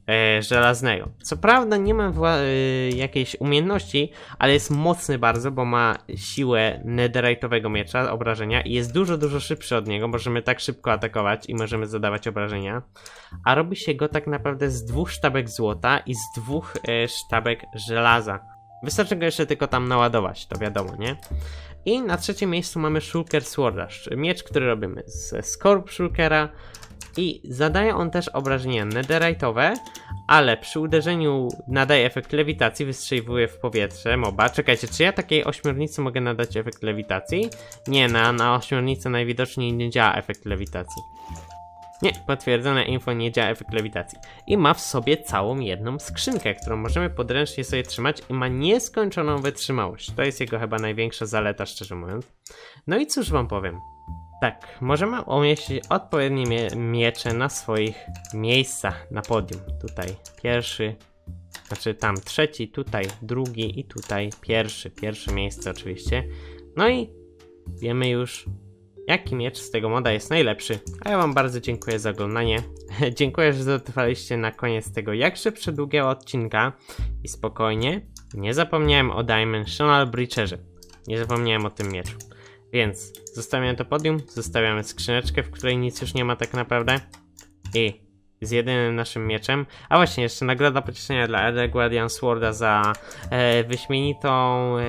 Speaker 1: e, żelaznego. Co prawda nie ma e, jakiejś umiejętności, ale jest mocny bardzo, bo ma siłę netherite'owego miecza, obrażenia i jest dużo, dużo szybszy od niego. Możemy tak szybko atakować i możemy zadawać obrażenia. A robi się go tak naprawdę z dwóch sztabek złota i z dwóch e, sztabek żelaza. Wystarczy go jeszcze tylko tam naładować, to wiadomo, nie? I na trzecim miejscu mamy Shulker Sworda, miecz, który robimy ze Scorp Shulkera i zadaje on też obrażenia netherite'owe, ale przy uderzeniu nadaje efekt lewitacji, wystrzeliwuje w powietrze moba. Czekajcie, czy ja takiej ośmiornicy mogę nadać efekt lewitacji? Nie, na, na ośmiornicę najwidoczniej nie działa efekt lewitacji. Nie, potwierdzone info, nie działa efekt lewitacji. I ma w sobie całą jedną skrzynkę, którą możemy podręcznie sobie trzymać i ma nieskończoną wytrzymałość. To jest jego chyba największa zaleta, szczerze mówiąc. No i cóż wam powiem. Tak, możemy umieścić odpowiednie mie miecze na swoich miejscach na podium. Tutaj pierwszy, znaczy tam trzeci, tutaj drugi i tutaj pierwszy. Pierwsze miejsce oczywiście. No i wiemy już, jaki miecz z tego moda jest najlepszy. A ja wam bardzo dziękuję za oglądanie. Dziękuję, że dotrwaliście na koniec tego jakże przedługiego odcinka. I spokojnie, nie zapomniałem o Dimensional Breacherze. Nie zapomniałem o tym mieczu. Więc zostawiamy to podium, zostawiamy skrzyneczkę, w której nic już nie ma tak naprawdę. I z jedynym naszym mieczem. A właśnie, jeszcze nagroda pocieszenia dla Elder Guardian Sworda za e, wyśmienitą, e,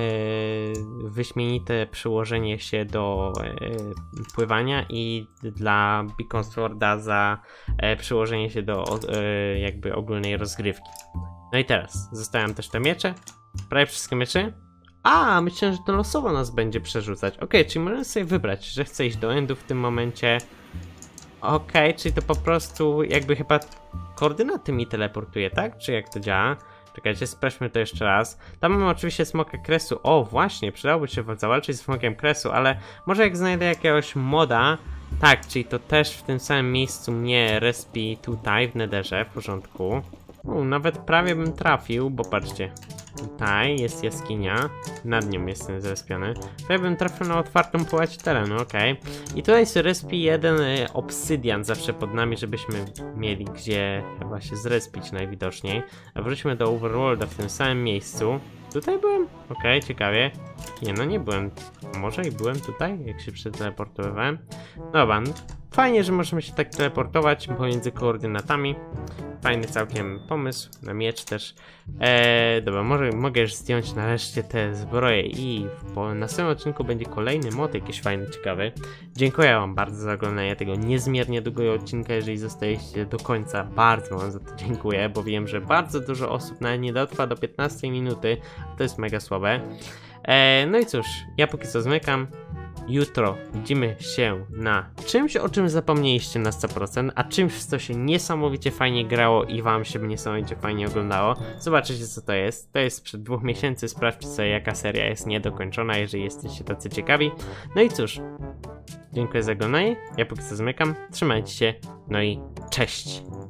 Speaker 1: wyśmienite przyłożenie się do e, pływania i dla Beacon Sworda za e, przyłożenie się do e, jakby ogólnej rozgrywki. No i teraz zostawiam też te miecze, prawie wszystkie miecze. A, myślę, że to losowo nas będzie przerzucać. Ok, czyli możemy sobie wybrać, że chcę iść do endu w tym momencie. Ok, czyli to po prostu jakby chyba koordynaty mi teleportuje, tak? Czy jak to działa? Czekajcie, sprawdźmy to jeszcze raz. Tam mamy oczywiście smoka kresu. O, właśnie, przydałoby się zawalczyć z smokiem kresu, ale może jak znajdę jakiegoś moda. Tak, czyli to też w tym samym miejscu mnie respi tutaj w netherze, w porządku. U, nawet prawie bym trafił, bo patrzcie. Tutaj jest jaskinia, nad nią jestem zrespiony. Prawie bym trafił na otwartą połać terenu, okej. Okay. I tutaj sobie respi jeden y, obsydian zawsze pod nami, żebyśmy mieli gdzie chyba się zrespić najwidoczniej. A wróćmy do Overworlda w tym samym miejscu. Tutaj byłem? Okej, okay, ciekawie. Nie, no nie byłem. Może i byłem tutaj, jak się przeteleportowałem. Dobra, no, fajnie, że możemy się tak teleportować pomiędzy koordynatami. Fajny całkiem pomysł, na miecz też. Eee, dobra, może mogę już zdjąć nareszcie te zbroje i w następnym odcinku będzie kolejny mod jakiś fajny, ciekawy. Dziękuję wam bardzo za oglądanie tego niezmiernie długego odcinka, jeżeli zostaliście do końca. Bardzo wam za to dziękuję, bo wiem, że bardzo dużo osób nawet nie dotrwa do piętnastej minuty, to jest mega słabe. Eee, no i cóż, ja póki co zmykam. Jutro widzimy się na czymś, o czym zapomnieliście na sto procent, a czymś, w co się niesamowicie fajnie grało i wam się niesamowicie fajnie oglądało. Zobaczycie, co to jest. To jest sprzed dwóch miesięcy. Sprawdźcie sobie, jaka seria jest niedokończona, jeżeli jesteście tacy ciekawi. No i cóż, dziękuję za oglądanie. Ja póki co zmykam. Trzymajcie się. No i cześć!